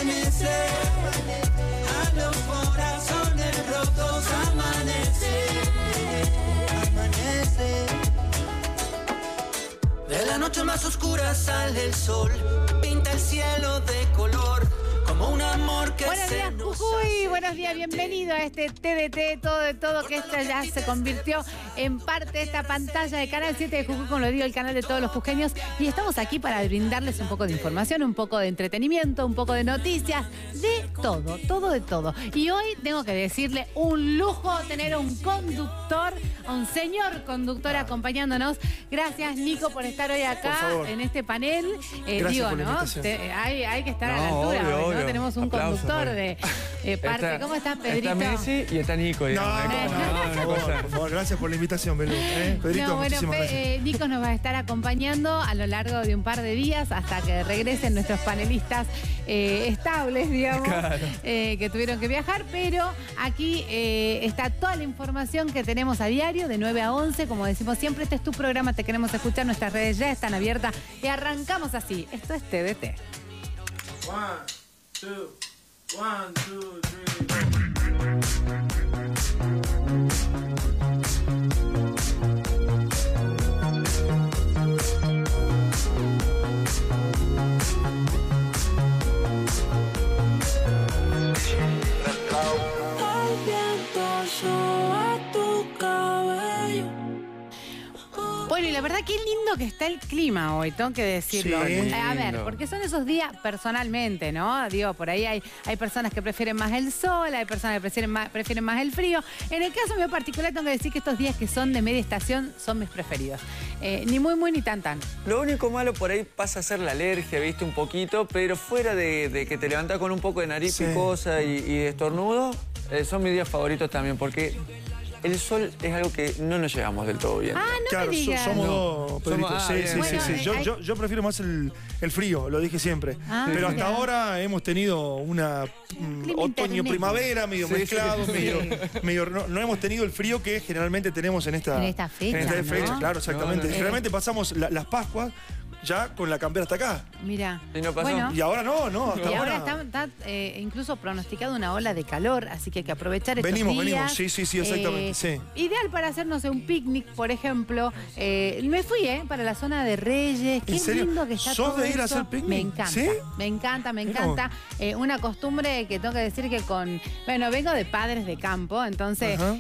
amanece, a los corazones rotos amanece, amanece. De la noche más oscura sale el sol, pinta el cielo de color, como un amor que buenos se días, nos Jujuy, hace. buenos días, bienvenido a este TDT, todo de todo, que esto ya se convirtió en parte de esta pantalla de Canal 7 de Jujuy, como lo digo, el canal de todos los jujeños, y estamos aquí para brindarles un poco de información, un poco de entretenimiento, un poco de noticias, de todo, todo de todo. Y hoy tengo que decirle, un lujo tener a un conductor, a un señor conductor acompañándonos. Gracias, Nico, por estar hoy acá en este panel. Gracias por la invitación. Hay que estar a la altura, obvio, hoy, ¿no? obvio. Tenemos un Aplausos, conductor de parte. ¿Cómo estás, Pedrito? Está Messi y está Nico, digamos. Por favor, gracias por la invitación, Belú. Pedrito, No, bueno, muchísimas gracias. Nico nos va a estar acompañando a lo largo de un par de días hasta que regresen nuestros panelistas estables, digamos, Claro. Que tuvieron que viajar, pero aquí está toda la información que tenemos a diario, de 9 a 11, como decimos siempre, este es tu programa, te queremos escuchar, nuestras redes ya están abiertas y arrancamos así. Esto es TDT. 1, 2, 1, 2, 3, Al viento soba tu cabello. Bueno, y la verdad qué lindo que está el clima hoy, tengo que decirlo. Sí. A ver, Lindo. porque son esos días personalmente, ¿no? Digo, por ahí hay personas que prefieren más el sol, hay personas que prefieren más el frío. En el caso mío particular tengo que decir que estos días que son de media estación son mis preferidos. Ni muy, ni tan. Lo único malo por ahí pasa a ser la alergia, viste, un poquito, pero fuera de que te levantás con un poco de nariz Sí. picosa y de estornudo, son mis días favoritos también, porque el sol es algo que no nos llevamos del todo bien. Ah, no Claro, me digas. somos dos, Pedrito. Somos- Sí, bien. sí, Bueno, sí. Yo prefiero más el frío, lo dije siempre. Ah, Pero mira. hasta ahora hemos tenido una clima intermedio. otoño-primavera medio Sí, mezclado, sí. medio no hemos tenido el frío que generalmente tenemos en esta fecha, en esta ¿no? fecha, claro, exactamente. No, no. Generalmente pasamos las Pascuas ya con la campera hasta acá. Mira. Y no pasó. Bueno, Y ahora no, hasta y ahora. ahora está incluso pronosticado una ola de calor, así que hay que aprovechar estos Venimos, días. sí, exactamente, sí. Ideal para hacer, no sé, un picnic, por ejemplo. Me fui, para la zona de Reyes. Qué ¿En serio? lindo que está ¿Sos todo de ir a eso. hacer picnic? Me encanta, ¿Sí? me encanta, me Mira encanta. Una costumbre que tengo que decir que bueno, vengo de padres de campo, entonces Ajá.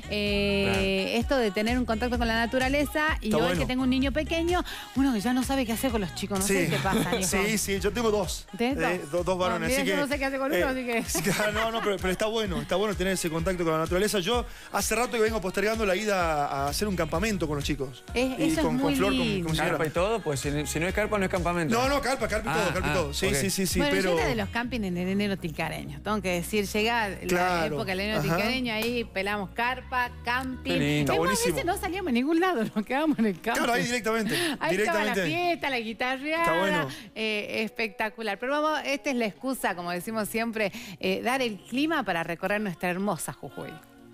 esto de tener un contacto con la naturaleza y Está hoy bueno. que tengo un niño pequeño, uno que ya no sabe qué hacer con los chicos, no sé qué pasa, Nico. Sí, yo tengo dos. ¿Tenés dos? Dos varones. Mira, así yo que, no sé qué hacer con uno, así que... No, pero está bueno tener ese contacto con la naturaleza. Yo hace rato que vengo postergando la ida a hacer un campamento con los chicos. Eso y es con muy Flor, lindo. con señora. Carpa y todo, pues si no es carpa, no es campamento. No, carpa y todo. Sí, ok. sí, Bueno, pero... yo era de los campings en el enero ticareño. Tengo que decir, llega la Claro, época del enero ajá. ticareño, ahí pelamos carpa, camping. Qué lindo. Es Está más, a buenísimo. veces no salíamos a ningún lado, nos quedábamos en el campo. Claro, ahí directamente. Ahí estaba la directamente. fiesta, la guitarreada. Está bueno. Espectacular. Pero vamos, esta es la excusa, como decimos siempre, dar el clima para recorrer nuestra hermosa Jujuy.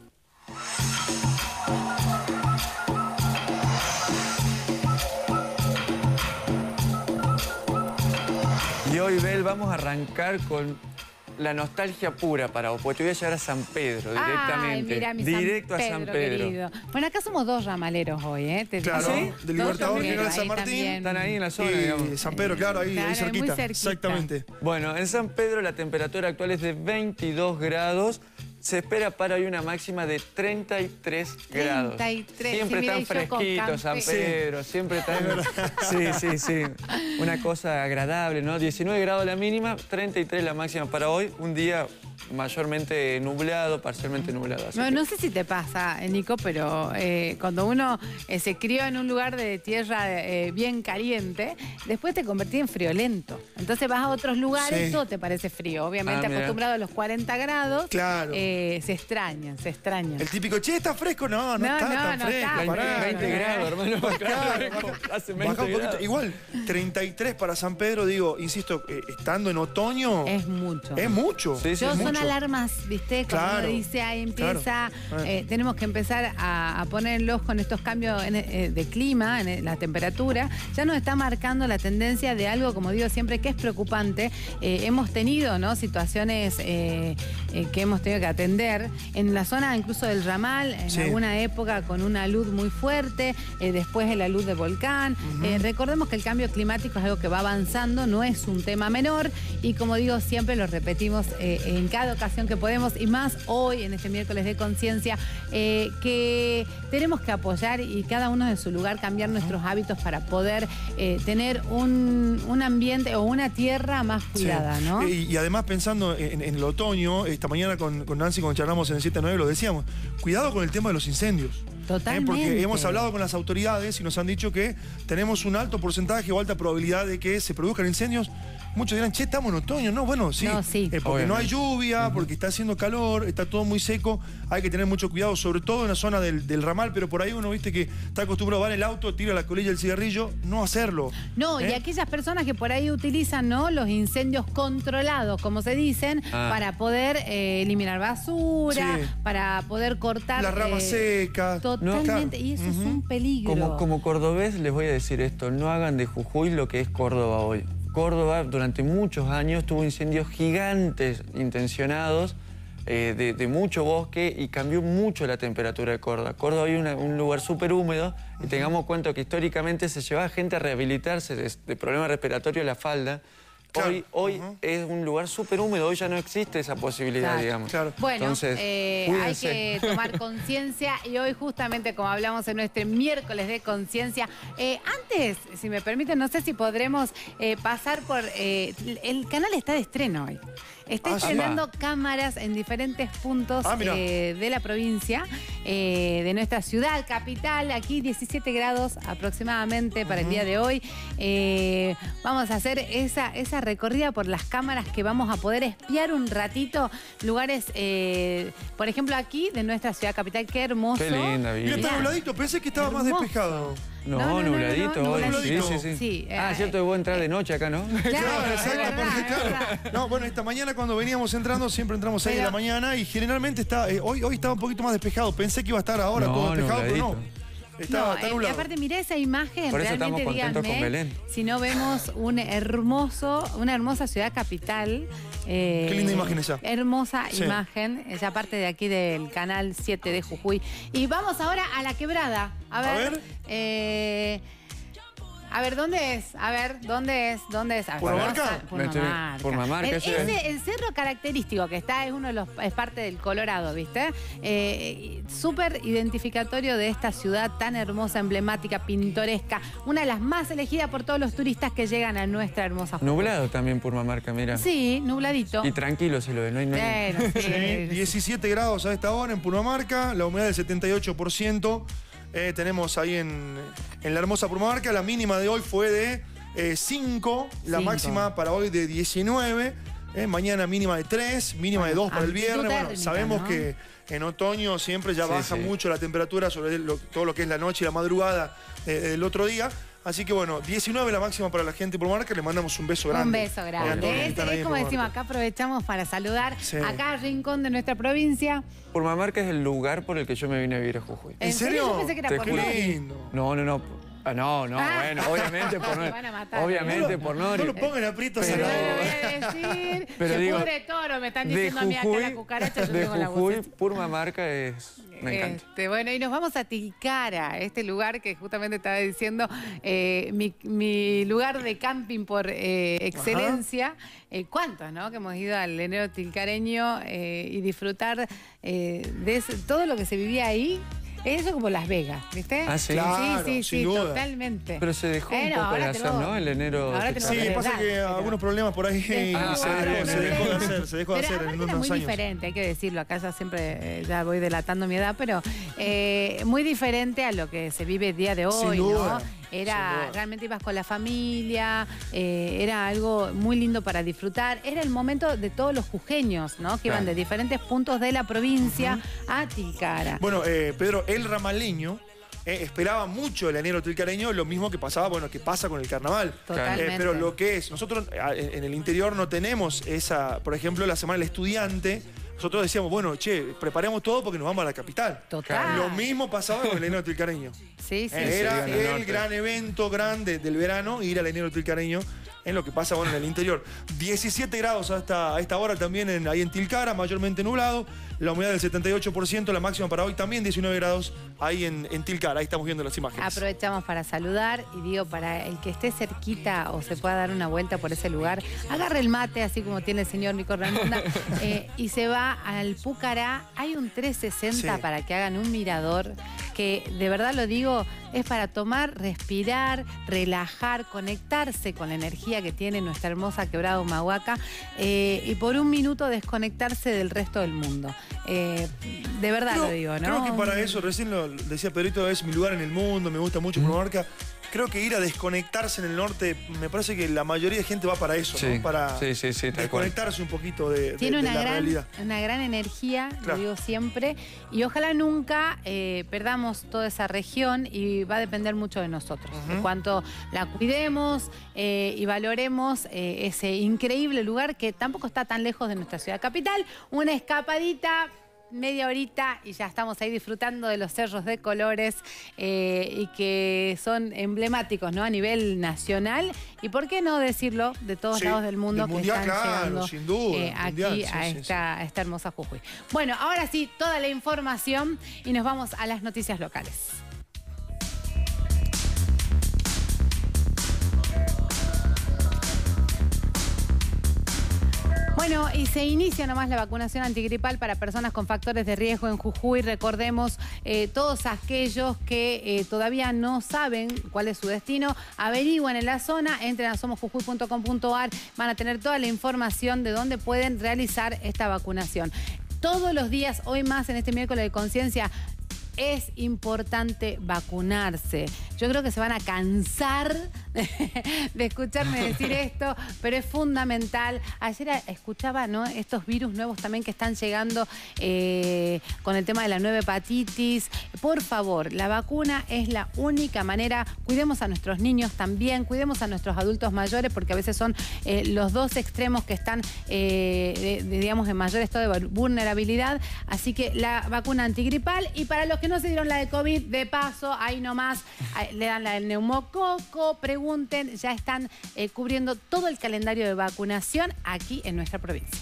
Y hoy, Bel, vamos a arrancar con la nostalgia pura para vos, porque te voy a llevar a San Pedro directamente. Ay, mira, mi Directo San a San Pedro, Pedro. querido. Bueno, acá somos dos ramaleros hoy, ¿eh? Claro, ¿Sí? de Dos Libertador, ramaleros, General San ahí Martín. también. Están ahí en la zona, Y digamos. San Pedro, claro, ahí Claro, muy cerquita. cerquita. Exactamente. Bueno, en San Pedro la temperatura actual es de 22 grados. Se espera para hoy una máxima de 33 grados. 33. Siempre Sí, mira, tan y yo con fresquito San café. Pedro, siempre tan... Sí. Una cosa agradable, ¿no? 19 grados la mínima, 33 la máxima para hoy. Un día mayormente nublado, parcialmente nublado. Así que- No sé si te pasa, Nico, pero cuando uno se crió en un lugar de tierra bien caliente, después te convertís en friolento. Entonces vas a otros lugares, Sí. todo te parece frío. Obviamente Mira. acostumbrado a los 40 grados, Claro. se extrañan. El típico, che, ¿está fresco? No No, está no, tan no fresco. está. 20 Pará. grados, hermano. Claro, Hace baja 20 un poquito. grados. Igual, 33 para San Pedro, digo, insisto, estando en otoño, Es mucho. es mucho. Sí, sí, Yo es soy son alarmas, ¿viste? Como Claro, uno dice, ahí empieza, claro. tenemos que empezar a poner el ojo en estos cambios de clima, en la temperatura. Ya nos está marcando la tendencia de algo, como digo siempre, que es preocupante. Hemos tenido, ¿no?, situaciones que hemos tenido que atender en la zona incluso del Ramal, en alguna época con una luz muy fuerte, después de la luz de volcán. Recordemos que el cambio climático es algo que va avanzando, no es un tema menor, y como digo siempre, lo repetimos en cada ocasión que podemos, y más hoy en este miércoles de conciencia, que tenemos que apoyar y cada uno de su lugar cambiar nuestros hábitos para poder tener un ambiente o una tierra más cuidada, ¿no? Y además pensando en el otoño, esta mañana con Nancy, cuando charlamos en el 7-9, lo decíamos, cuidado con el tema de los incendios. Totalmente. Porque hemos hablado con las autoridades y nos han dicho que tenemos un alto porcentaje o alta probabilidad de que se produzcan incendios. Muchos dirán, che, estamos en otoño. No, bueno, sí. No, sí. Porque no hay lluvia, porque está haciendo calor, está todo muy seco. Hay que tener mucho cuidado, sobre todo en la zona del Ramal, pero por ahí uno, viste, que está acostumbrado a va en el auto, tira la colilla del cigarrillo, no hacerlo. No, y aquellas personas que por ahí utilizan, ¿no?, los incendios controlados, como se dicen, para poder eliminar basura, para poder cortar... Las ramas secas. Totalmente, y eso es un peligro. Como cordobés les voy a decir esto, no hagan de Jujuy lo que es Córdoba hoy. Córdoba durante muchos años tuvo incendios gigantes intencionados de mucho bosque y cambió mucho la temperatura de Córdoba. Córdoba hoy es un lugar súper húmedo y tengamos cuenta que históricamente se llevaba gente a rehabilitarse de problemas respiratorios de la falda. Claro. Hoy es un lugar súper húmedo, hoy ya no existe esa posibilidad, digamos. Claro. Bueno, entonces, hay que tomar conciencia y hoy justamente, como hablamos en nuestro miércoles de conciencia, antes, si me permiten, no sé si podremos pasar por... el canal está de estreno hoy. Está estrenando cámaras en diferentes puntos de la provincia, de nuestra ciudad capital. Aquí 17 grados aproximadamente para el día de hoy. Vamos a hacer esa recorrida por las cámaras que vamos a poder espiar un ratito. Lugares, por ejemplo, aquí de nuestra ciudad capital. Qué hermoso. Qué linda vida. Mira, está nubladito, pensé que estaba más despejado. No, nubladito hoy, sí. Cierto que voy a entrar de noche acá, ¿no? Claro, exacto. No, bueno, esta mañana cuando veníamos entrando, siempre entramos 6 de la mañana y generalmente está, hoy estaba un poquito más despejado. Pensé que iba a estar ahora todo despejado, pero no. Está nublado. Y aparte, mirá esa imagen. Por eso estamos contentos con Belén. Si no vemos una hermosa ciudad capital. Qué linda imagen esa. Hermosa imagen, esa parte de aquí del canal 7 de Jujuy. Y vamos ahora a La Quebrada. A ver. A ver, ¿dónde es? A ver, ¿dónde es? ¿Purmamarca? Purmamarca. El cerro característico que está es parte del Colorado, ¿viste? Súper identificatorio de esta ciudad tan hermosa, emblemática, pintoresca. Una de las más elegidas por todos los turistas que llegan a nuestra hermosa Jujuy. Nublado también Purmamarca, mira. Sí, nubladito. Y tranquilo se lo ve, no hay nada. Sí. 17 grados a esta hora en Purmamarca, la humedad del 78%. Tenemos ahí en la hermosa Purmamarca, la mínima de hoy fue de 5, la máxima para hoy de 19, mañana mínima de 3, mínima de 2 para el viernes. Bueno, sabemos que en otoño siempre ya baja mucho la temperatura sobre todo lo que es la noche y la madrugada del otro día. Así que bueno, 19 la máxima para la gente de Purmamarca, le mandamos un beso grande. Un beso grande. Es como decimos, acá aprovechamos para saludar acá al rincón de nuestra provincia. Purmamarca es el lugar por el que yo me vine a vivir a Jujuy. ¿En serio? Yo pensé que era por Nori. No. Bueno, obviamente por Nori. Obviamente por Nori. No lo pongan aprietos. Pero voy a decir, pero se digo, pudre toro, me están diciendo a mí acá la cucaracha. Yo de tengo la Jujuy, voz. Purmamarca me encanta. Bueno, y nos vamos a Tilcara, este lugar que justamente estaba diciendo, mi lugar de camping por excelencia. ¿Cuántos, no? Que hemos ido al enero tilcareño y disfrutar de todo lo que se vivía ahí. Eso como Las Vegas, ¿viste? Ah, sí. Claro, sí, totalmente. Pero se dejó un poco de hacer, ¿no? El enero. Sí, pasa que algunos problemas por ahí se dejó de hacer en unos era muy años. diferente, hay que decirlo. Acá ya siempre ya voy delatando mi edad, pero muy diferente a lo que se vive el día de hoy, Sin duda. ¿no? Realmente ibas con la familia, era algo muy lindo para disfrutar. Era el momento de todos los jujeños, ¿no? Que iban de diferentes puntos de la provincia a Tilcara. Bueno, Pedro, el ramaleño esperaba mucho el enero tilcareño, lo mismo que pasaba, bueno, que pasa con el carnaval. Totalmente. Pero lo que es, nosotros en el interior no tenemos esa, por ejemplo, la semana del estudiante. Nosotros decíamos, bueno, che, preparemos todo porque nos vamos a la capital. Total. Lo mismo pasaba con el enero tilcareño. Sí, sí. Era sí, en el el norte. gran evento grande del verano, ir al enero tilcareño, en lo que pasa, bueno, en el interior. 17 grados a esta hora también ahí en Tilcara, mayormente nublado. La humedad del 78%, la máxima para hoy también 19 grados ahí en Tilcara. Ahí estamos viendo las imágenes. Aprovechamos para saludar y digo, para el que esté cerquita o se pueda dar una vuelta por ese lugar, agarre el mate, así como tiene el señor Nico Ramonda, y se va al Púcara. Hay un 360 Sí. para que hagan un mirador que, de verdad lo digo, es para tomar, respirar, relajar, conectarse con la energía que tiene nuestra hermosa Quebrada Humahuaca y por un minuto desconectarse del resto del mundo. De verdad lo digo, ¿no? Creo que para eso, recién lo decía Pedrito, es mi lugar en el mundo, me gusta mucho Purmamarca. Creo que ir a desconectarse en el norte, me parece que la mayoría de gente va para eso, Sí, ¿no? Para sí, tal desconectarse un poquito de Tiene la realidad. una gran energía, Claro. lo digo siempre, y ojalá nunca perdamos toda esa región y va a depender mucho de nosotros. De cuanto la cuidemos y valoremos ese increíble lugar que tampoco está tan lejos de nuestra ciudad capital. Una escapadita, media horita y ya estamos ahí disfrutando de los cerros de colores y que son emblemáticos, ¿no? A nivel nacional y por qué no decirlo de todos Sí, lados del mundo del que mundial, están claro, llegando sin duda, del aquí mundial, sí, a sí, esta hermosa Jujuy. Bueno, ahora sí, toda la información y nos vamos a las noticias locales. Bueno, y se inicia nomás la vacunación antigripal para personas con factores de riesgo en Jujuy. Recordemos, todos aquellos que todavía no saben cuál es su destino, averigüen en la zona, entren a somosjujuy.com.ar, van a tener toda la información de dónde pueden realizar esta vacunación. Todos los días, hoy más en este miércoles de conciencia, es importante vacunarse. Yo creo que se van a cansar de escucharme decir esto, pero es fundamental. Ayer escuchaba, ¿no?, estos virus nuevos también que están llegando con el tema de la nueva hepatitis. Por favor, la vacuna es la única manera. Cuidemos a nuestros niños también, cuidemos a nuestros adultos mayores, porque a veces son los dos extremos que están, digamos, en mayor estado de vulnerabilidad. Así que la vacuna antigripal, y para los que no se dieron la de COVID, de paso, ahí nomás, le dan la del neumococo, pregunten, ya están cubriendo todo el calendario de vacunación aquí en nuestra provincia.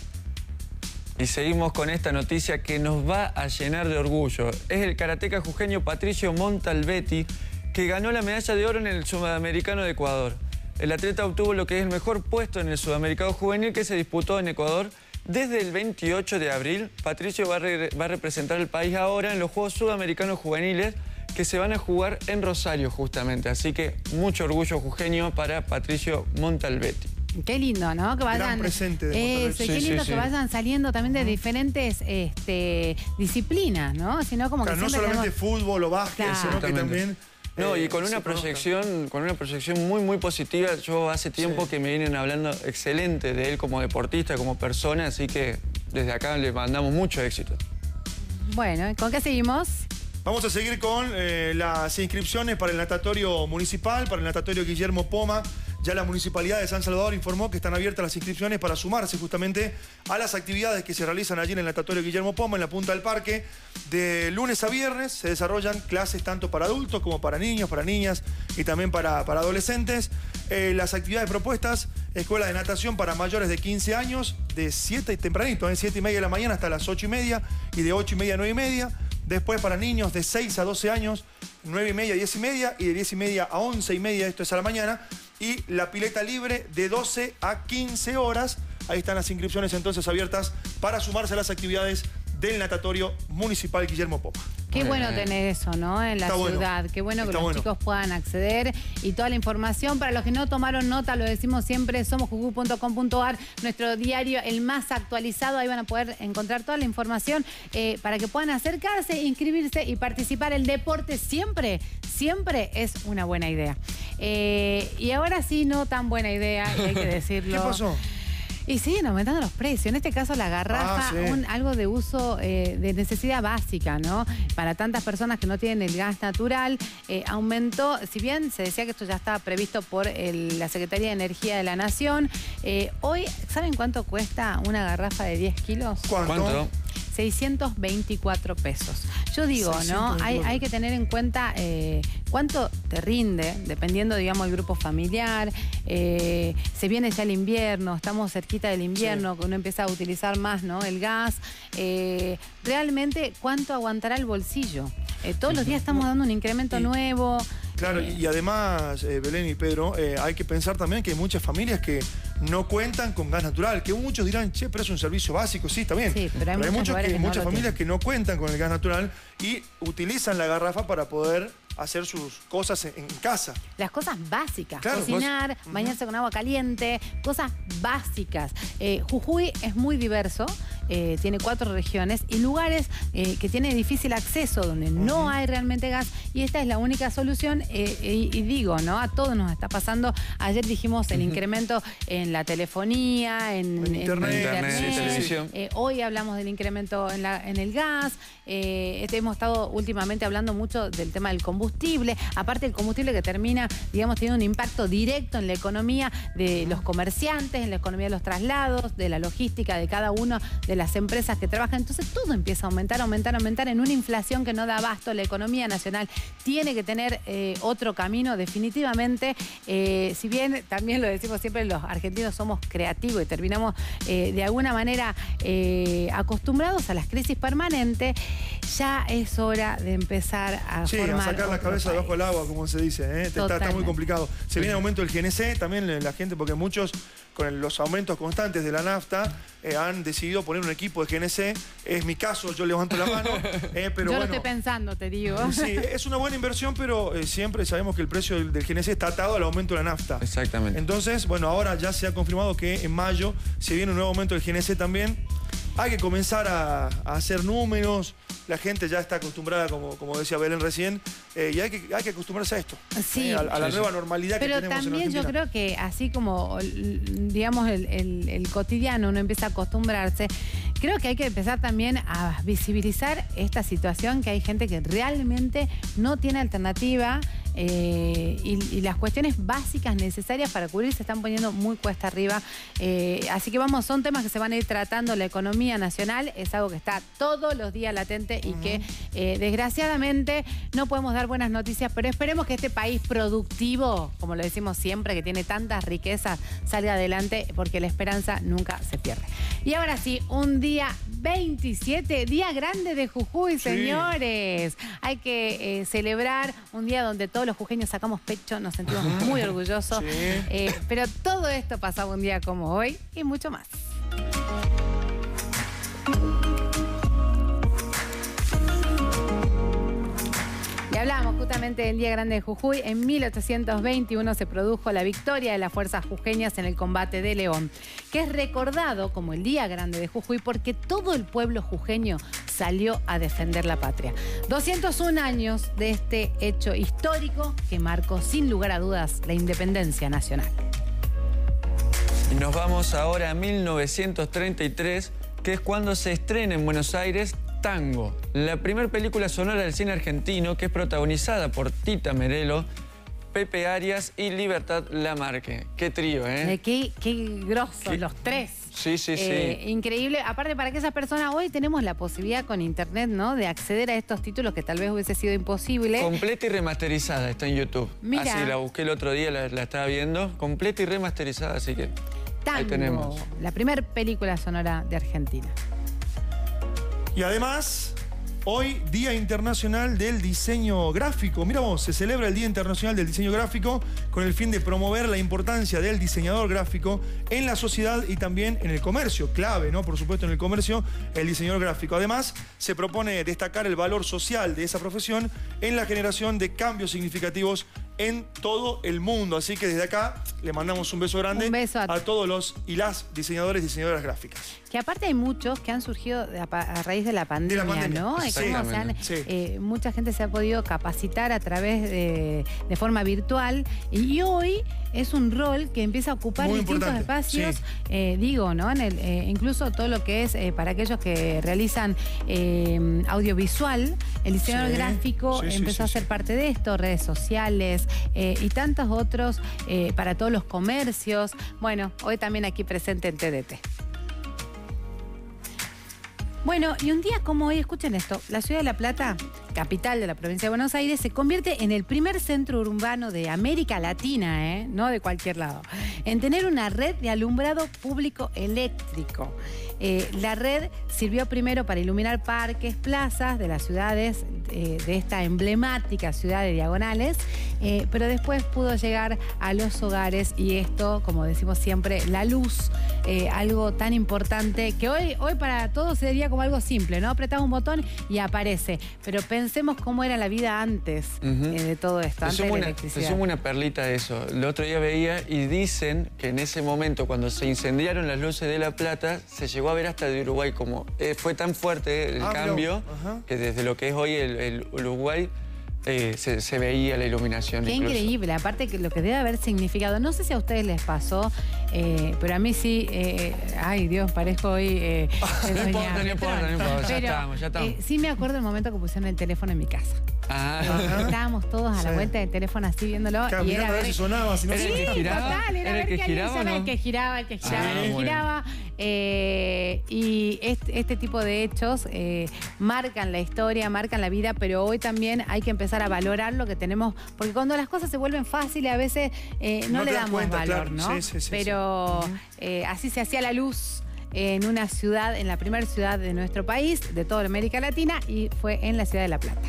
Y seguimos con esta noticia que nos va a llenar de orgullo. Es el karateca jujeño Patricio Montalbetti, que ganó la medalla de oro en el Sudamericano de Ecuador. El atleta obtuvo lo que es el mejor puesto en el Sudamericano Juvenil que se disputó en Ecuador. Desde el 28 de abril, Patricio va a representar al país ahora en los Juegos Sudamericanos Juveniles que se van a jugar en Rosario justamente. Así que mucho orgullo jujeño para Patricio Montalbetti. Qué lindo, ¿no? Que vayan. Gran presente de Montalbetti. Qué lindo Sí. que vayan saliendo también de diferentes disciplinas, ¿no? Sino como Claro, que no siempre solamente fútbol o básquet, Claro. sino que Exactamente. también... No, y con se una conozcan. proyección muy positiva. Yo hace tiempo Sí. que me vienen hablando excelente de él como deportista, como persona, así que desde acá le mandamos mucho éxito. Bueno, ¿con qué seguimos? Vamos a seguir con las inscripciones para el natatorio municipal, para el natatorio Guillermo Poma. Ya la Municipalidad de San Salvador informó que están abiertas las inscripciones para sumarse justamente a las actividades que se realizan allí en el natatorio Guillermo Poma, en la punta del parque. De lunes a viernes se desarrollan clases tanto para adultos como para niños, para niñas y también para adolescentes. Las actividades propuestas: escuela de natación para mayores de 15 años, de 7 tempranito, 7:30 de la mañana hasta las 8:30 y de 8:30 a 9:30. Después para niños de 6 a 12 años, 9:30 a 10:30 y de 10:30 a 11:30, esto es a la mañana. Y la pileta libre de 12 a 15 horas. Ahí están las inscripciones entonces abiertas para sumarse a las actividades del natatorio municipal Guillermo Poma. Qué bueno tener eso, ¿no? En la Está bueno. ciudad. Qué bueno que Está los bueno. chicos puedan acceder y toda la información. Para los que no tomaron nota, lo decimos siempre, somosjujuy.com.ar, nuestro diario, el más actualizado. Ahí van a poder encontrar toda la información para que puedan acercarse, inscribirse y participar. El deporte siempre es una buena idea. Y ahora sí, no tan buena idea, y hay que decirlo. ¿Qué pasó? Y siguen aumentando los precios. En este caso, la garrafa, algo de uso de necesidad básica, ¿no? Para tantas personas que no tienen el gas natural, aumentó, si bien se decía que esto ya estaba previsto por la Secretaría de Energía de la Nación, hoy, ¿saben cuánto cuesta una garrafa de 10 kilos? ¿Cuánto? 624 pesos. Yo digo, ¿no? Hay que tener en cuenta cuánto te rinde, dependiendo, digamos, del grupo familiar. Se viene ya el invierno, estamos cerquita del invierno, que uno empieza a utilizar más, ¿no? El gas. Realmente, ¿cuánto aguantará el bolsillo? Todos los días estamos dando un incremento nuevo. Claro, y además, Belén y Pedro, hay que pensar también que hay muchas familias que no cuentan con gas natural, que muchos dirán, che, pero es un servicio básico, sí, está bien. Sí, pero hay muchas familias que no cuentan con el gas natural y utilizan la garrafa para poder hacer sus cosas en casa. Las cosas básicas, claro, cocinar, bañarse con agua caliente, cosas básicas. Jujuy es muy diverso, tiene 4 regiones y lugares que tienen difícil acceso, donde no hay realmente gas, y esta es la única solución. Y digo, ¿no? A todos nos está pasando. Ayer dijimos el incremento en la telefonía, en internet, televisión. Hoy hablamos del incremento en el gas. Hemos estado últimamente hablando mucho del tema del combustible. Aparte, el combustible que termina, digamos, teniendo un impacto directo en la economía de los comerciantes, en la economía de los traslados, de la logística de cada una de las empresas que trabajan. Entonces todo empieza a aumentar en una inflación que no da abasto. La economía nacional tiene que tener otro camino, definitivamente. Si bien también lo decimos siempre, los argentinos somos creativos y terminamos de alguna manera acostumbrados a las crisis permanentes, ya es hora de empezar a formar. A sacar la cabeza debajo del agua, como se dice. Está muy complicado. Se viene el aumento del GNC, también la gente, porque muchos, con los aumentos constantes de la nafta, han decidido poner un equipo de GNC. Es mi caso, yo levanto la mano. Pero yo lo estoy pensando, te digo. Sí, es una buena inversión, pero siempre sabemos que el precio del GNC está atado al aumento de la nafta. Exactamente. Entonces, bueno, ahora ya se ha confirmado que en mayo se viene un nuevo aumento del GNC también. Hay que comenzar a hacer números. La gente ya está acostumbrada, como decía Belén recién, y hay que acostumbrarse a esto. Sí. A la nueva normalidad que tenemos en Argentina. Pero también yo creo que así como, digamos, el cotidiano uno empieza a acostumbrarse, creo que hay que empezar también a visibilizar esta situación, que hay gente que realmente no tiene alternativa. Y las cuestiones básicas necesarias para cubrir se están poniendo muy cuesta arriba. Así que vamos, son temas que se van a ir tratando. La economía nacional es algo que está todos los días latente y que desgraciadamente no podemos dar buenas noticias, pero esperemos que este país productivo, como lo decimos siempre, que tiene tantas riquezas, salga adelante, porque la esperanza nunca se pierde. Y ahora sí, un día 27, día grande de Jujuy, señores. Hay que celebrar un día donde todos los jujeños sacamos pecho, nos sentimos muy orgullosos. Pero todo esto pasaba un día como hoy y mucho más. Y hablamos justamente del Día Grande de Jujuy. En 1821 se produjo la victoria de las fuerzas jujeñas en el combate de León, que es recordado como el Día Grande de Jujuy porque todo el pueblo jujeño salió a defender la patria. 201 años de este hecho histórico que marcó sin lugar a dudas la independencia nacional. Y nos vamos ahora a 1933, que es cuando se estrena en Buenos Aires Tango, la primera película sonora del cine argentino, que es protagonizada por Tita Merelo, Pepe Arias y Libertad Lamarque. Qué trío, ¿eh? Qué grosos los tres. Sí. Increíble. Aparte, para que esas personas, hoy tenemos la posibilidad con internet, ¿no?, de acceder a estos títulos que tal vez hubiese sido imposible. Completa y remasterizada, está en YouTube. Mira. Así la busqué el otro día, la estaba viendo. Completa y remasterizada, así que Tango, ahí tenemos. La primera película sonora de Argentina. Y además, hoy Día Internacional del Diseño Gráfico. Mira vos, se celebra el Día Internacional del Diseño Gráfico con el fin de promover la importancia del diseñador gráfico en la sociedad y también en el comercio. Clave, ¿no? Por supuesto, en el comercio, el diseñador gráfico. Además, se propone destacar el valor social de esa profesión en la generación de cambios significativos en todo el mundo. Así que desde acá le mandamos un beso grande a todos los y las diseñadores y diseñadoras gráficas. Que aparte hay muchos que han surgido a raíz de la pandemia, ¿no? Mucha gente se ha podido capacitar a través de forma virtual y hoy es un rol que empieza a ocupar distintos espacios, ¿no? Incluso todo lo que es para aquellos que realizan audiovisual, el diseñador gráfico empezó a ser parte de esto, redes sociales y tantos otros para todos los comercios. Bueno, hoy también aquí presente en TDT. Bueno, y un día como hoy, escuchen esto, la ciudad de La Plata, capital de la provincia de Buenos Aires, se convierte en el primer centro urbano de América Latina, no de cualquier lado, en tener una red de alumbrado público eléctrico. La red sirvió primero para iluminar parques, plazas de las ciudades, de esta emblemática ciudad de Diagonales, pero después pudo llegar a los hogares y esto, como decimos siempre, la luz, algo tan importante que hoy para todos sería como algo simple, ¿no? Apretás un botón y aparece, pero pensemos cómo era la vida antes de todo esto, antes de la electricidad. Te sumo una perlita de eso. El otro día veía y dicen que en ese momento, cuando se incendiaron las luces de La Plata, se llegó a ver hasta de Uruguay, como fue tan fuerte el cambio, que desde lo que es hoy el Uruguay, se veía la iluminación. Qué incluso. Increíble, aparte que lo que debe haber significado, no sé si a ustedes les pasó, pero a mí sí, ay Dios, parezco hoy... no importa, ya estamos. Sí me acuerdo el momento que pusieron el teléfono en mi casa. Estábamos todos a la vuelta del teléfono así viéndolo. Y era a ver si sonaba, si no sí, total, era ver que giraba, ¿no? El que giraba. Y este tipo de hechos marcan la historia, marcan la vida, pero hoy también hay que empezar a valorar lo que tenemos, porque cuando las cosas se vuelven fáciles a veces no le damos valor, ¿no? Pero así se hacía la luz en una ciudad, en la primera ciudad de nuestro país, de toda América Latina, y fue en la ciudad de La Plata.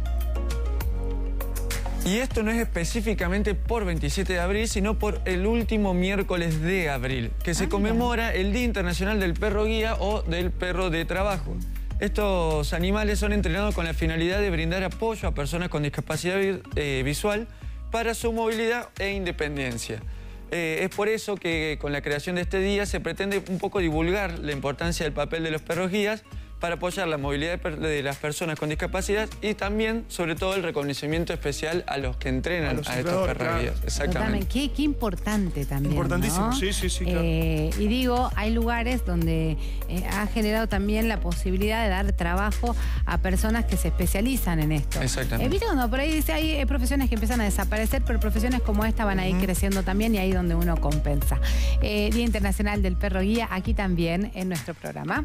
Y esto no es específicamente por 27 de abril, sino por el último miércoles de abril, que se conmemora el Día Internacional del Perro Guía o del Perro de Trabajo. Estos animales son entrenados con la finalidad de brindar apoyo a personas con discapacidad visual para su movilidad e independencia. Es por eso que con la creación de este día se pretende un poco divulgar la importancia del papel de los perros guías para apoyar la movilidad de las personas con discapacidad y también, sobre todo, el reconocimiento especial a los que entrenan a estos perros guías. Exactamente. Qué importante también, importantísimo, ¿no? sí, claro. Y digo, hay lugares donde ha generado también la posibilidad de dar trabajo a personas que se especializan en esto. Exactamente. ¿Viste cuando por ahí dice, hay profesiones que empiezan a desaparecer, pero profesiones como esta van a ir creciendo también y ahí donde uno compensa? Día Internacional del Perro Guía, aquí también en nuestro programa.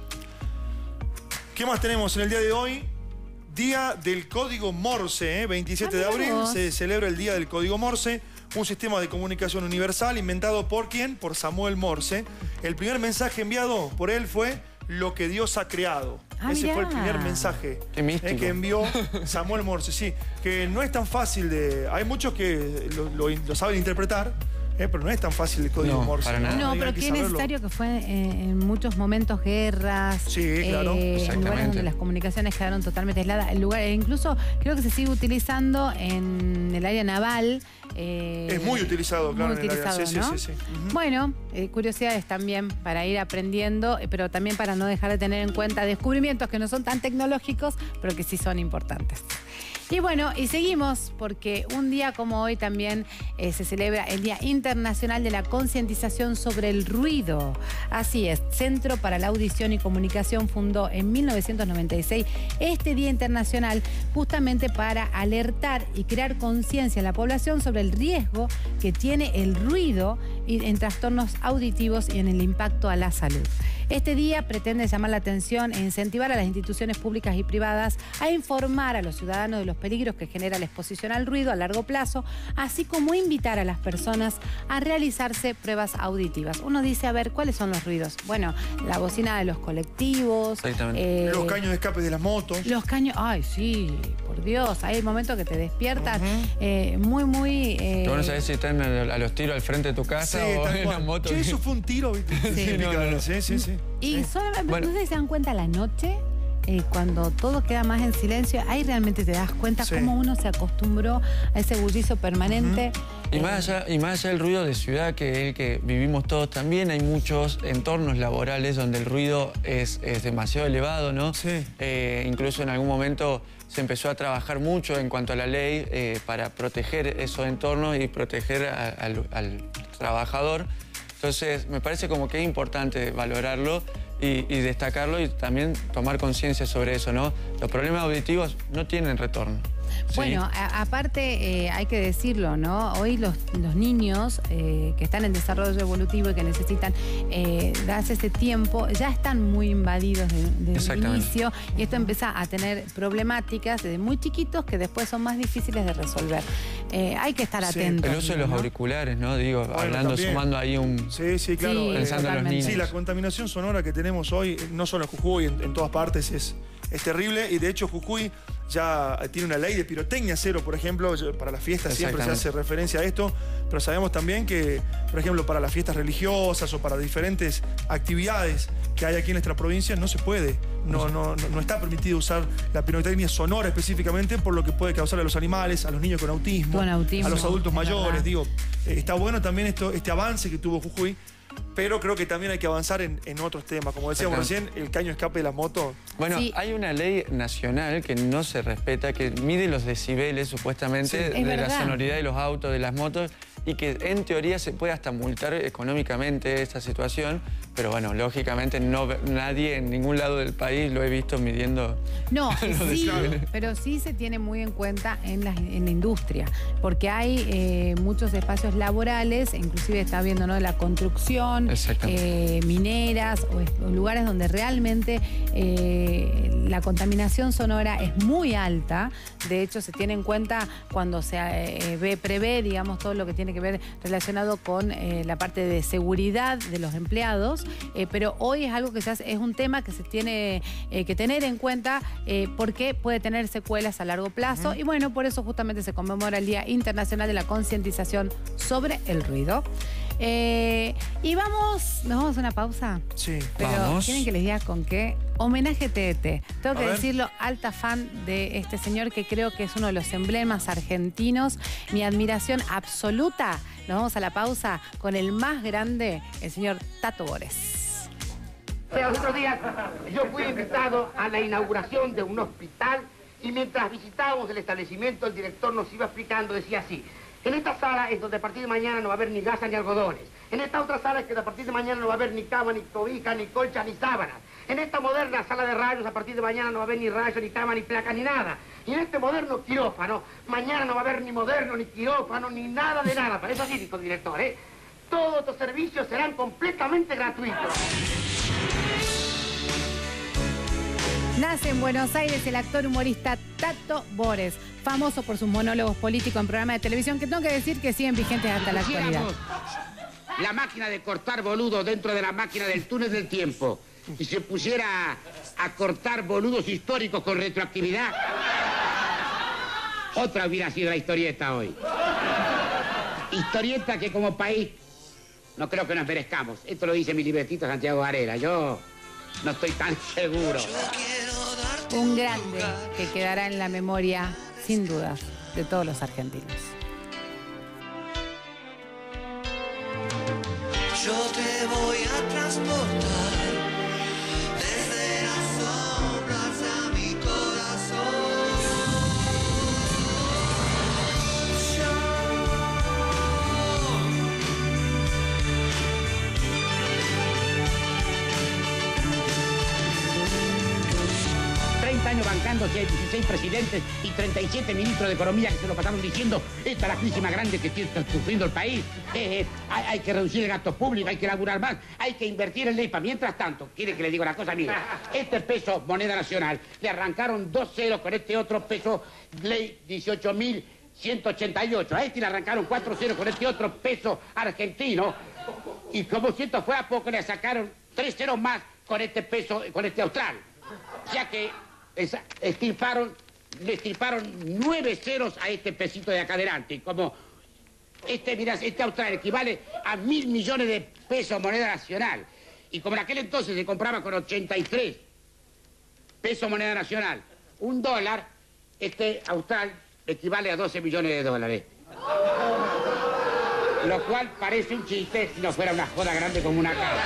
¿Qué más tenemos en el día de hoy? Día del Código Morse, 27 de abril, se celebra el Día del Código Morse, un sistema de comunicación universal inventado ¿por quién? Por Samuel Morse. El primer mensaje enviado por él fue lo que Dios ha creado. Ese fue el primer mensaje que envió Samuel Morse. Sí, que no es tan fácil de... Hay muchos que lo saben interpretar, pero no es tan fácil el código Morse. Para nada. No, pero qué necesario que fue en muchos momentos guerras, en lugares donde las comunicaciones quedaron totalmente aisladas. Incluso creo que se sigue utilizando en el área naval. Es muy utilizado, claro, muy utilizado, en el área. ¿no? Sí. Bueno, curiosidades también para ir aprendiendo, pero también para no dejar de tener en cuenta descubrimientos que no son tan tecnológicos, pero que sí son importantes. Y bueno, y seguimos porque un día como hoy también se celebra el Día Internacional de la Concientización sobre el Ruido. Así es, Centro para la Audición y Comunicación fundó en 1996 este Día Internacional justamente para alertar y crear conciencia en la población sobre el riesgo que tiene el ruido en trastornos auditivos y en el impacto a la salud. Este día pretende llamar la atención e incentivar a las instituciones públicas y privadas a informar a los ciudadanos de los peligros que genera la exposición al ruido a largo plazo, así como invitar a las personas a realizarse pruebas auditivas. Uno dice, a ver, ¿cuáles son los ruidos? Bueno, la bocina de los colectivos. Los caños de escape de las motos. Los caños, ay, sí, por Dios. Hay momentos que te despiertas muy... Tú no sabes si están a los tiros al frente de tu casa o en la moto. Che, eso fue un tiro, ¿viste? Sí. Sí. Y solamente, no sé si se dan cuenta, la noche cuando todo queda más en silencio, ahí realmente te das cuenta cómo uno se acostumbró a ese bullicio permanente. Y más allá del ruido de ciudad, que es el que vivimos todos también, hay muchos entornos laborales donde el ruido es demasiado elevado, ¿no? Sí. Incluso en algún momento se empezó a trabajar mucho en cuanto a la ley para proteger esos entornos y proteger al trabajador. Entonces, me parece como que es importante valorarlo y destacarlo y también tomar conciencia sobre eso, ¿no? Los problemas auditivos no tienen retorno. Bueno, aparte hay que decirlo, ¿no? Hoy los niños que están en desarrollo evolutivo y que necesitan darse ese tiempo, ya están muy invadidos desde el inicio y esto empieza a tener problemáticas desde muy chiquitos que después son más difíciles de resolver. Hay que estar atentos. El uso de los auriculares, ¿no? Digo, bueno, hablando, también. Sumando ahí un... Sí, claro. Pensando en los niños. Sí, la contaminación sonora que tenemos hoy, no solo en Jujuy, en todas partes, es terrible. Y de hecho Jujuy ya tiene una ley de pirotecnia cero, por ejemplo, para las fiestas siempre se hace referencia a esto, pero sabemos también que, por ejemplo, para las fiestas religiosas o para diferentes actividades que hay aquí en nuestra provincia no se puede, no está permitido usar la pirotecnia sonora específicamente por lo que puede causar a los animales, a los niños con autismo, a los adultos mayores. Digo, está bueno también este avance que tuvo Jujuy, pero creo que también hay que avanzar en otros temas. Como decíamos recién, el caño escape de la moto. Bueno, hay una ley nacional que no se respeta, que mide los decibeles supuestamente de la sonoridad de los autos, de las motos, y que en teoría se puede hasta multar económicamente esta situación, pero bueno, lógicamente nadie en ningún lado del país lo he visto midiendo. No, sí, pero sí se tiene muy en cuenta en la industria, porque hay muchos espacios laborales, inclusive está viendo, ¿no?, la construcción, mineras o lugares donde realmente la contaminación sonora es muy alta. De hecho, se tiene en cuenta cuando se prevé, digamos, todo lo que tiene que ver relacionado con la parte de seguridad de los empleados, pero hoy es algo que es un tema que se tiene que tener en cuenta porque puede tener secuelas a largo plazo y bueno, por eso justamente se conmemora el Día Internacional de la Concientización sobre el Ruido. Y nos vamos a una pausa. Sí, pero vamos. ¿Quieren que les diga con qué? Homenaje TDT. Tengo que decirlo, alta fan de este señor que creo que es uno de los emblemas argentinos. Mi admiración absoluta. Nos vamos a la pausa con el más grande, el señor Tato Bores. Los otros días yo fui invitado a la inauguración de un hospital y mientras visitábamos el establecimiento el director nos iba explicando, decía así: en esta sala es donde a partir de mañana no va a haber ni gasa ni algodones. En esta otra sala es que a partir de mañana no va a haber ni cama, ni cobija, ni colcha, ni sábanas. En esta moderna sala de rayos a partir de mañana no va a haber ni rayos, ni cama, ni placa, ni nada. Y en este moderno quirófano, mañana no va a haber ni moderno, ni quirófano, ni nada de nada. Para eso así, dijo el director, ¿eh? Todos estos servicios serán completamente gratuitos. Nace en Buenos Aires el actor humorista Tato Bores, famoso por sus monólogos políticos en programas de televisión que tengo que decir que siguen vigentes hasta la actualidad. La máquina de cortar boludos dentro de la máquina del túnel del tiempo y se pusiera a cortar boludos históricos con retroactividad, otra hubiera sido la historieta hoy. Historieta que como país no creo que nos merezcamos. Esto lo dice mi libretito Santiago Varela. Yo no estoy tan seguro. Un grande que quedará en la memoria, sin dudas, de todos los argentinos. Yo te voy a transportar desde las sombras a mi corazón. Años bancándose 16 presidentes y 37 ministros de Economía que se lo pasaron diciendo: esta es la crisis más grande que está sufriendo el país, hay que reducir el gasto público, hay que laburar más, hay que invertir en leypa. Mientras tanto, quiere que le diga una cosa, mire, este peso moneda nacional le arrancaron 2 ceros con este otro peso ley 18.188, a este le arrancaron 4 ceros con este otro peso argentino y como si esto fue a poco le sacaron 3 ceros más con este peso, con este austral, ya que le estirparon 9 ceros a este pesito de acá adelante. Como este austral equivale a 1.000 millones de pesos moneda nacional. Y como en aquel entonces se compraba con 83 peso moneda nacional. Un dólar austral equivale a 12 millones de dólares. Lo cual parece un chiste si no fuera una joda grande como una casa.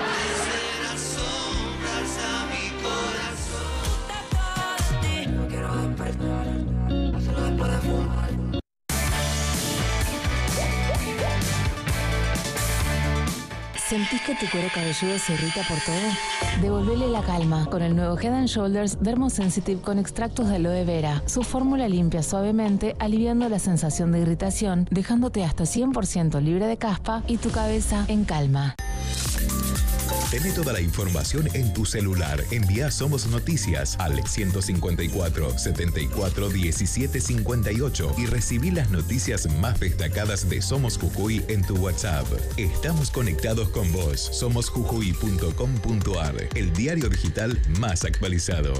¿Sentís que tu cuero cabelludo se irrita por todo? Devolvele la calma con el nuevo Head & Shoulders Dermosensitive con extractos de aloe vera. Su fórmula limpia suavemente, aliviando la sensación de irritación, dejándote hasta 100% libre de caspa y tu cabeza en calma. Tené toda la información en tu celular. Envía Somos Noticias al 154 74 17 58 y recibí las noticias más destacadas de Somos Jujuy en tu WhatsApp. Estamos conectados con vos. Somosjujuy.com.ar, el diario digital más actualizado.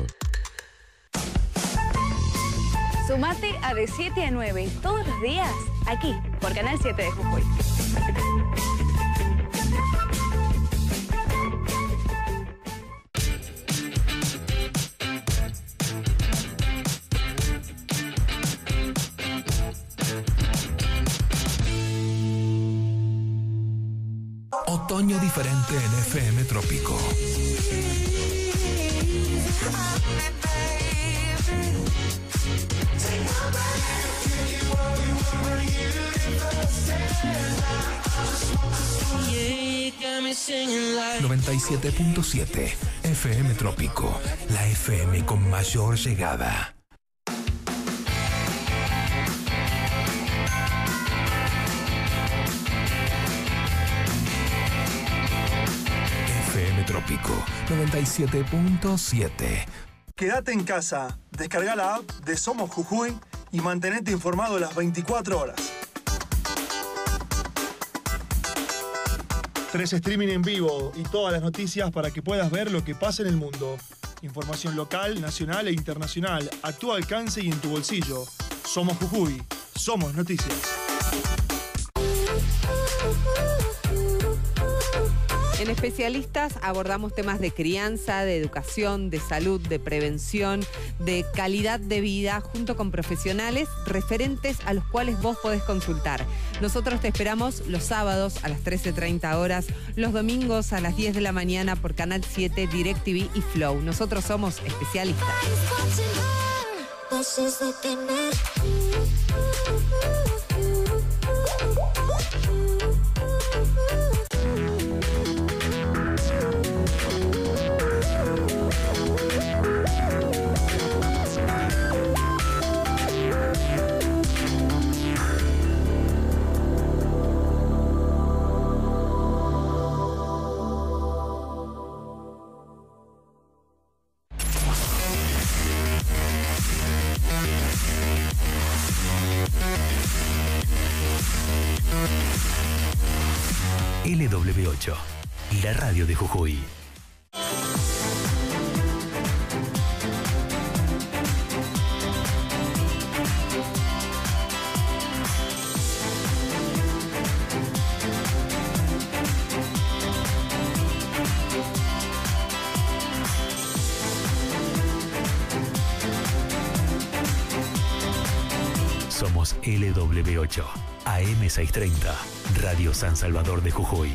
Sumate a de 7 a 9 todos los días aquí por Canal 7 de Jujuy. Otoño diferente en FM Trópico. ...97.7... FM Trópico... ...la FM con mayor llegada. FM Trópico 97.7. Quédate en casa, descarga la app de Somos Jujuy y mantenete informado las 24 horas. 3 streaming en vivo y todas las noticias para que puedas ver lo que pasa en el mundo. Información local, nacional e internacional a tu alcance y en tu bolsillo. Somos Jujuy, somos noticias. En Especialistas abordamos temas de crianza, de educación, de salud, de prevención, de calidad de vida, junto con profesionales referentes a los cuales vos podés consultar. Nosotros te esperamos los sábados a las 13:30 horas, los domingos a las 10 de la mañana por Canal 7, DirecTV y Flow. Nosotros somos Especialistas. LW8, la radio de Jujuy. Somos LW8, AM630, Radio San Salvador de Jujuy.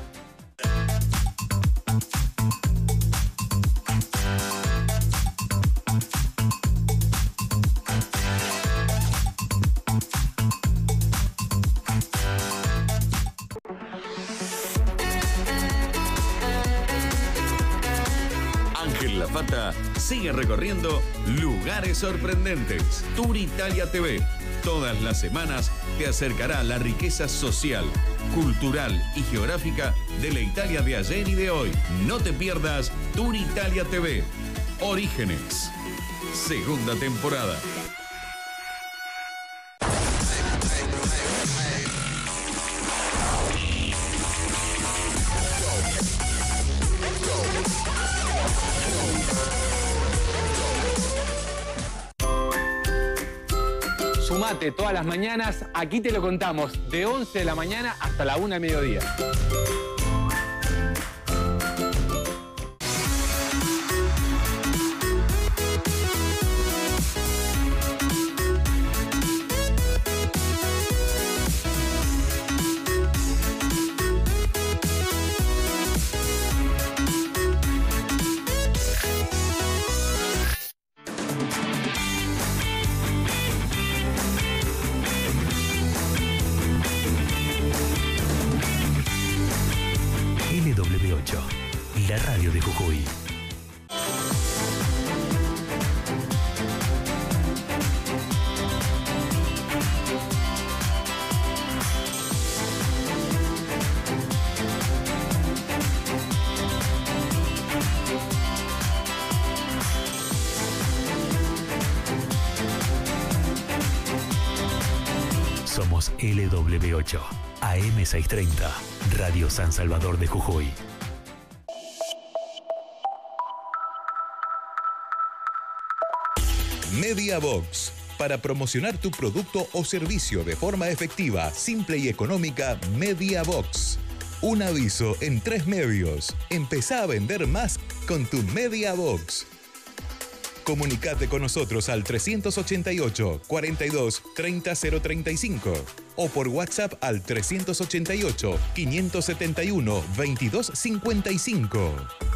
Ángel Lafata sigue recorriendo lugares sorprendentes. Tour Italia TV. Todas las semanas te acercará a la riqueza social, cultural y geográfica de la Italia de ayer y de hoy. No te pierdas Tour Italia TV. Orígenes. Segunda temporada. Sumate todas las mañanas, aquí te lo contamos, de 11 de la mañana hasta la 1 del mediodía. Somos LW8, AM630, Radio San Salvador de Jujuy. MediaBox. Para promocionar tu producto o servicio de forma efectiva, simple y económica, MediaBox. Un aviso en 3 medios. Empezá a vender más con tu MediaBox. Comunicate con nosotros al 388 42 30 035 o por WhatsApp al 388 571 22 55.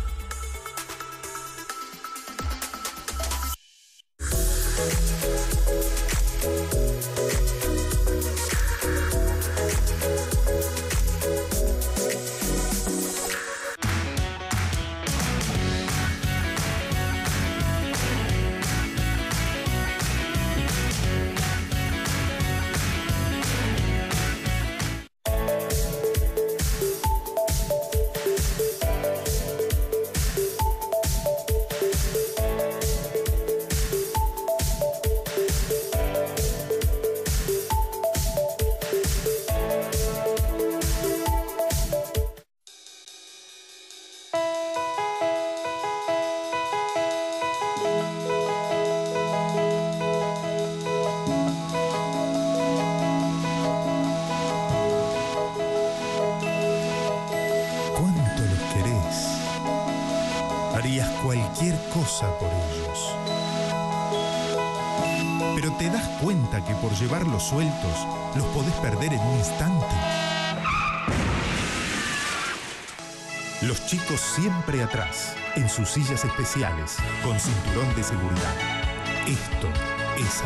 Cualquier cosa por ellos. Pero te das cuenta que por llevarlos sueltos los podés perder en un instante. Los chicos siempre atrás, en sus sillas especiales, con cinturón de seguridad. Esto es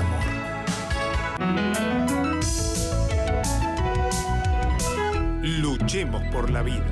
amor. Luchemos por la vida.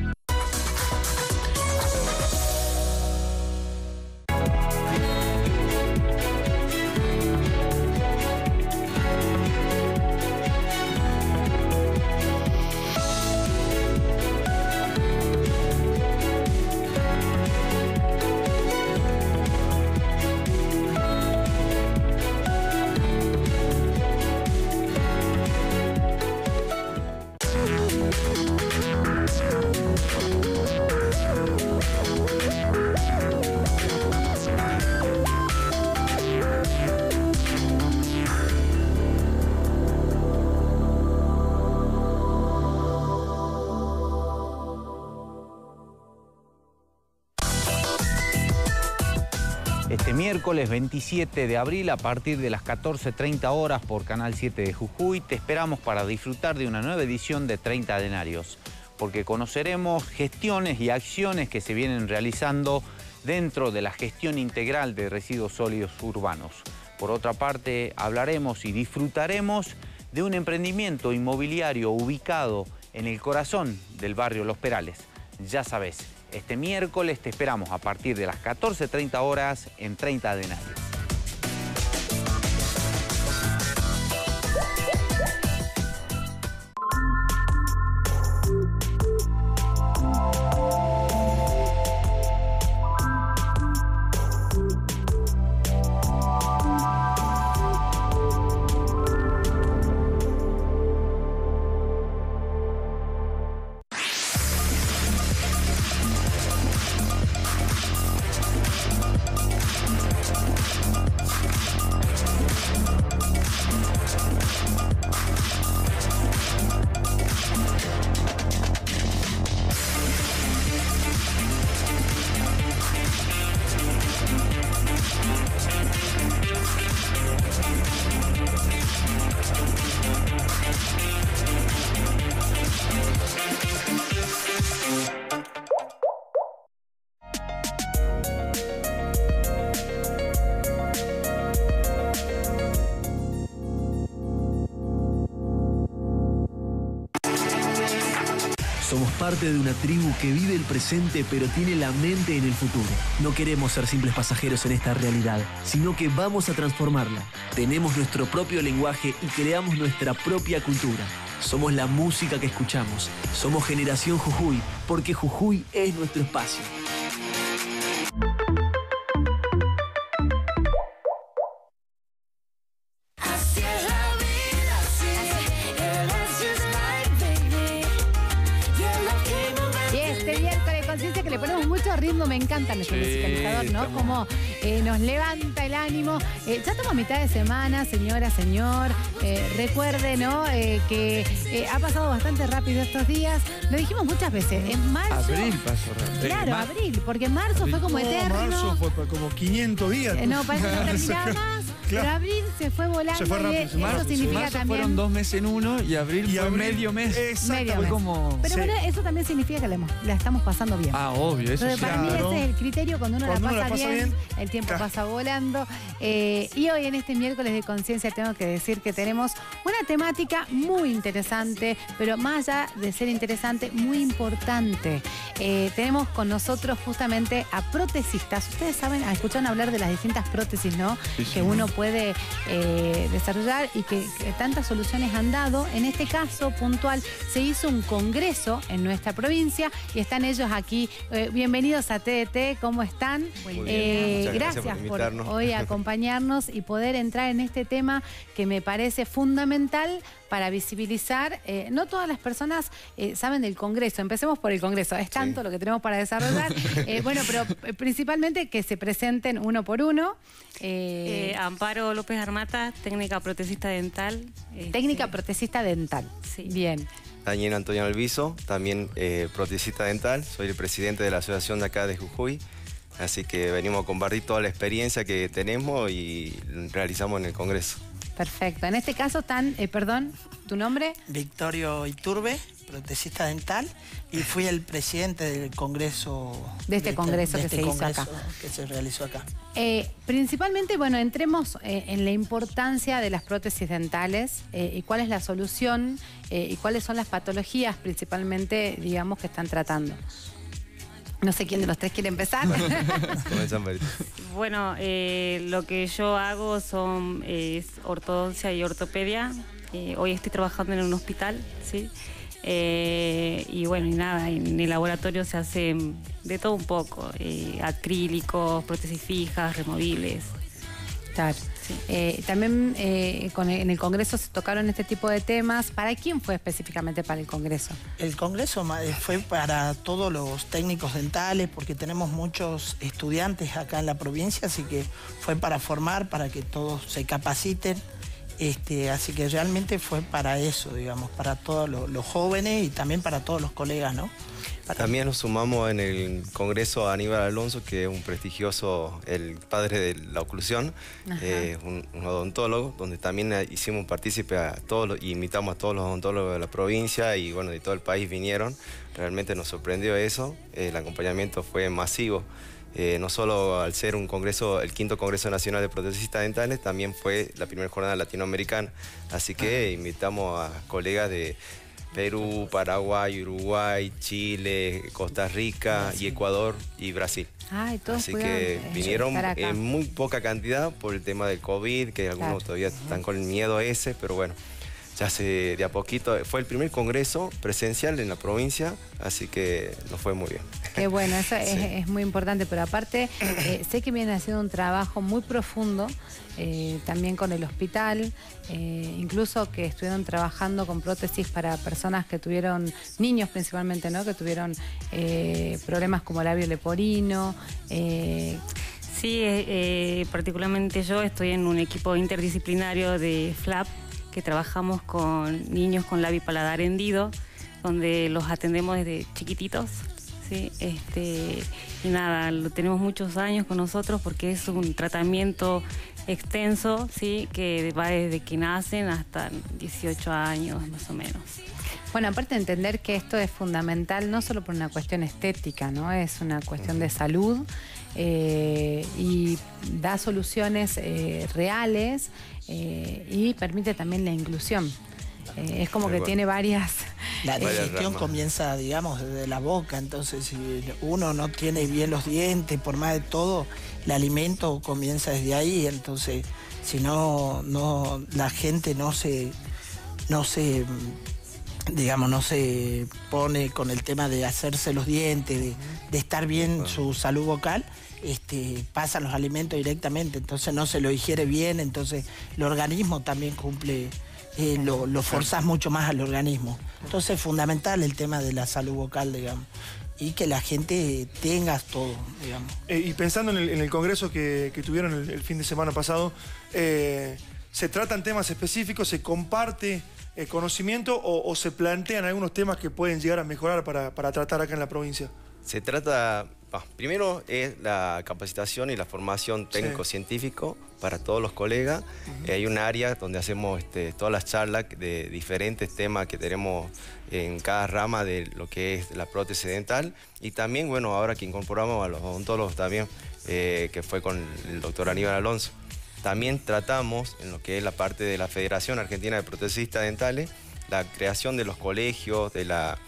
Este miércoles 27 de abril a partir de las 14:30 horas por Canal 7 de Jujuy te esperamos para disfrutar de una nueva edición de 30 Denarios, porque conoceremos gestiones y acciones que se vienen realizando dentro de la gestión integral de residuos sólidos urbanos. Por otra parte, hablaremos y disfrutaremos de un emprendimiento inmobiliario ubicado en el corazón del barrio Los Perales. Ya sabes, este miércoles te esperamos a partir de las 14:30 horas en 30 Denarios. Somos parte de una tribu que vive el presente pero tiene la mente en el futuro. No queremos ser simples pasajeros en esta realidad, sino que vamos a transformarla. Tenemos nuestro propio lenguaje y creamos nuestra propia cultura. Somos la música que escuchamos. Somos Generación Jujuy, porque Jujuy es nuestro espacio. Así es la vida, así le ponemos mucho ritmo, me encanta nuestro musicalizador, ¿no? Como nos levanta el ánimo. Ya estamos a mitad de semana, señora, señor. Recuerde, ¿no? Que ha pasado bastante rápido estos días. Lo dijimos muchas veces. En marzo. Abril pasó rápido. Claro, abril, porque marzo fue como eterno. Marzo fue como 500 días. No, parece que no terminaba más. Pero abril se fue volando. Se fue rápido. Eso significa marzo también. Fueron 2 meses en uno y abril fue medio mes. Exacto. Fue como. Pero bueno, eso también significa que la estamos pasando bien. Ah, obvio, eso entonces, para mí ese es el criterio, cuando uno la pasa bien, el tiempo pasa volando. Y hoy en este miércoles de conciencia tengo que decir que tenemos una temática muy interesante, pero más allá de ser interesante, muy importante. Tenemos con nosotros justamente a protesistas. Ustedes saben, escucharon hablar de las distintas prótesis, ¿no? Sí, que uno puede desarrollar y que tantas soluciones han dado. En este caso puntual se hizo un congreso en nuestra provincia y están ellos aquí. Bienvenidos a TDT, ¿cómo están? Muy bien. Gracias por hoy acompañarnos y poder entrar en este tema que me parece fundamental para visibilizar. No todas las personas saben del Congreso. Empecemos por el Congreso. Es tanto lo que tenemos para desarrollar. Bueno, pero principalmente que se presenten uno por uno. Amparo López Armata, técnica protesista dental. Técnica protesista dental. Sí. Bien. Daniel Antonio Alviso, también protesista dental. Soy el presidente de la asociación de acá de Jujuy. Así que venimos a compartir toda la experiencia que tenemos y realizamos en el Congreso. Perfecto. En este caso están, perdón, ¿tu nombre? Victorio Iturbe, protesista dental, y fui el presidente del congreso. De este congreso que se hizo acá. Que se realizó acá. Principalmente, bueno, entremos en la importancia de las prótesis dentales y cuál es la solución y cuáles son las patologías principalmente, digamos, que están tratando. No sé quién de los tres quiere empezar. Bueno, lo que yo hago es ortodoncia y ortopedia. Hoy estoy trabajando en un hospital, ¿sí? Y bueno, y nada, en el laboratorio se hace de todo un poco. Acrílicos, prótesis fijas, removibles. Claro. Sí. También en el Congreso se tocaron este tipo de temas. ¿Para quién fue específicamente para el Congreso? El Congreso fue para todos los técnicos dentales, porque tenemos muchos estudiantes acá en la provincia, así que fue para formar, para que todos se capaciten. Así que realmente fue para eso, digamos, para todos los jóvenes y también para todos los colegas, ¿no? También nos sumamos en el Congreso a Aníbal Alonso, que es un prestigioso, el padre de la oclusión, un odontólogo, donde también hicimos partícipe a todos, y invitamos a todos los odontólogos de la provincia y bueno, de todo el país vinieron. Realmente nos sorprendió eso, el acompañamiento fue masivo. No solo al ser un congreso, el 5º Congreso Nacional de Protesistas Dentales, también fue la primera jornada latinoamericana. Así que invitamos a colegas de Perú, Paraguay, Uruguay, Chile, Costa Rica y Ecuador y Brasil. Así que vinieron en muy poca cantidad por el tema del COVID, que algunos todavía están con el miedo ese, pero bueno, ya de a poquito. Fue el primer congreso presencial en la provincia, así que nos fue muy bien. Qué bueno, eso es muy importante, pero aparte sé que vienen haciendo un trabajo muy profundo, también con el hospital, incluso que estuvieron trabajando con prótesis para personas que tuvieron, niños principalmente, ¿no? Que tuvieron problemas como labio leporino. Sí, particularmente yo estoy en un equipo interdisciplinario de FLAP, que trabajamos con niños con labio y paladar hendido, donde los atendemos desde chiquititos. Sí, y nada, lo tenemos muchos años con nosotros porque es un tratamiento extenso, sí, que va desde que nacen hasta 18 años más o menos. Bueno, aparte de entender que esto es fundamental no solo por una cuestión estética, ¿no? Es una cuestión de salud y da soluciones reales y permite también la inclusión. Es como que tiene varias... La digestión comienza, digamos, desde la boca, entonces si uno no tiene bien los dientes, por más de todo, el alimento comienza desde ahí, entonces si no la gente no se pone con el tema de hacerse los dientes, de estar bien su salud vocal, pasan los alimentos directamente, entonces no se lo digiere bien, entonces el organismo también cumple... lo forzás mucho más al organismo. Entonces es fundamental el tema de la salud vocal, digamos. y que la gente tenga todo, digamos. Y pensando en el congreso que tuvieron el fin de semana pasado, ¿se tratan temas específicos, se comparte conocimiento o se plantean algunos temas que pueden llegar a mejorar para tratar acá en la provincia? Se trata, primero es la capacitación y la formación técnico-científico para todos los colegas. Hay un área donde hacemos todas las charlas de diferentes temas que tenemos en cada rama de lo que es la prótesis dental. Y también, bueno, ahora que incorporamos a los odontólogos también, que fue con el doctor Aníbal Alonso. También tratamos en lo que es la parte de la Federación Argentina de Protesistas Dentales, la creación de los colegios, de las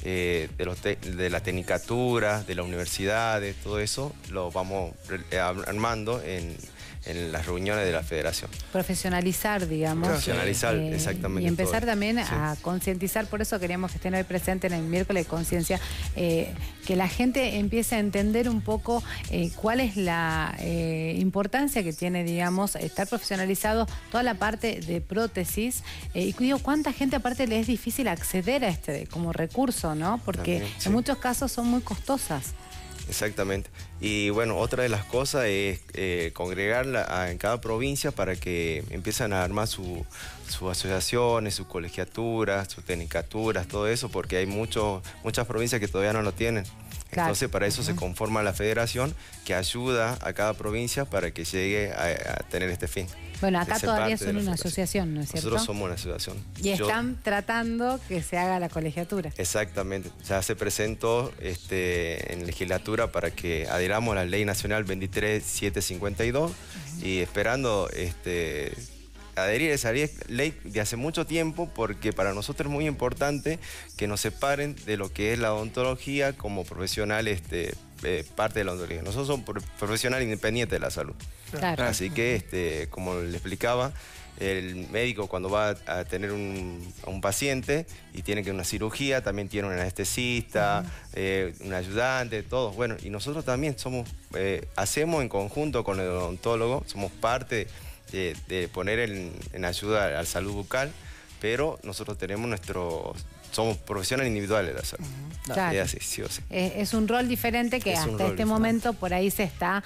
tecnicaturas, de las universidades, todo eso lo vamos armando en las reuniones de la federación. Profesionalizar, digamos. Profesionalizar, exactamente. Y empezar todo. también a concientizar, por eso queríamos que estén hoy presentes en el miércoles de conciencia, que la gente empiece a entender un poco cuál es la importancia que tiene, digamos, estar profesionalizado, toda la parte de prótesis, y digo, cuánta gente aparte le es difícil acceder a como recurso, ¿no? Porque también, en muchos casos son muy costosas. Exactamente. Y bueno, otra de las cosas es congregarla en cada provincia para que empiecen a armar sus asociaciones, sus colegiaturas, sus tecnicaturas, todo eso, porque hay muchas provincias que todavía no lo tienen. Claro. Entonces para eso se conforma la federación que ayuda a cada provincia para que llegue a tener este fin. Bueno, acá todavía son una asociación, ¿no es cierto? Nosotros somos una asociación. Y están tratando que se haga la colegiatura. Exactamente. Ya se presentó en legislatura para que adheramos a la Ley Nacional 23752 y esperando adherir a esa ley de hace mucho tiempo, porque para nosotros es muy importante que nos separen de lo que es la odontología como profesional, parte de la odontología. Nosotros somos profesionales independientes de la salud. Claro. Así que, como le explicaba, el médico cuando va a tener un paciente y tiene que una cirugía, también tiene un anestesista, un ayudante, todos. Bueno, y nosotros también hacemos en conjunto con el odontólogo, somos parte de poner en ayuda a la salud bucal, pero nosotros tenemos somos profesionales individuales de la salud. Claro. Es así, sí o sí. Es un rol diferente que hasta este momento por ahí se está,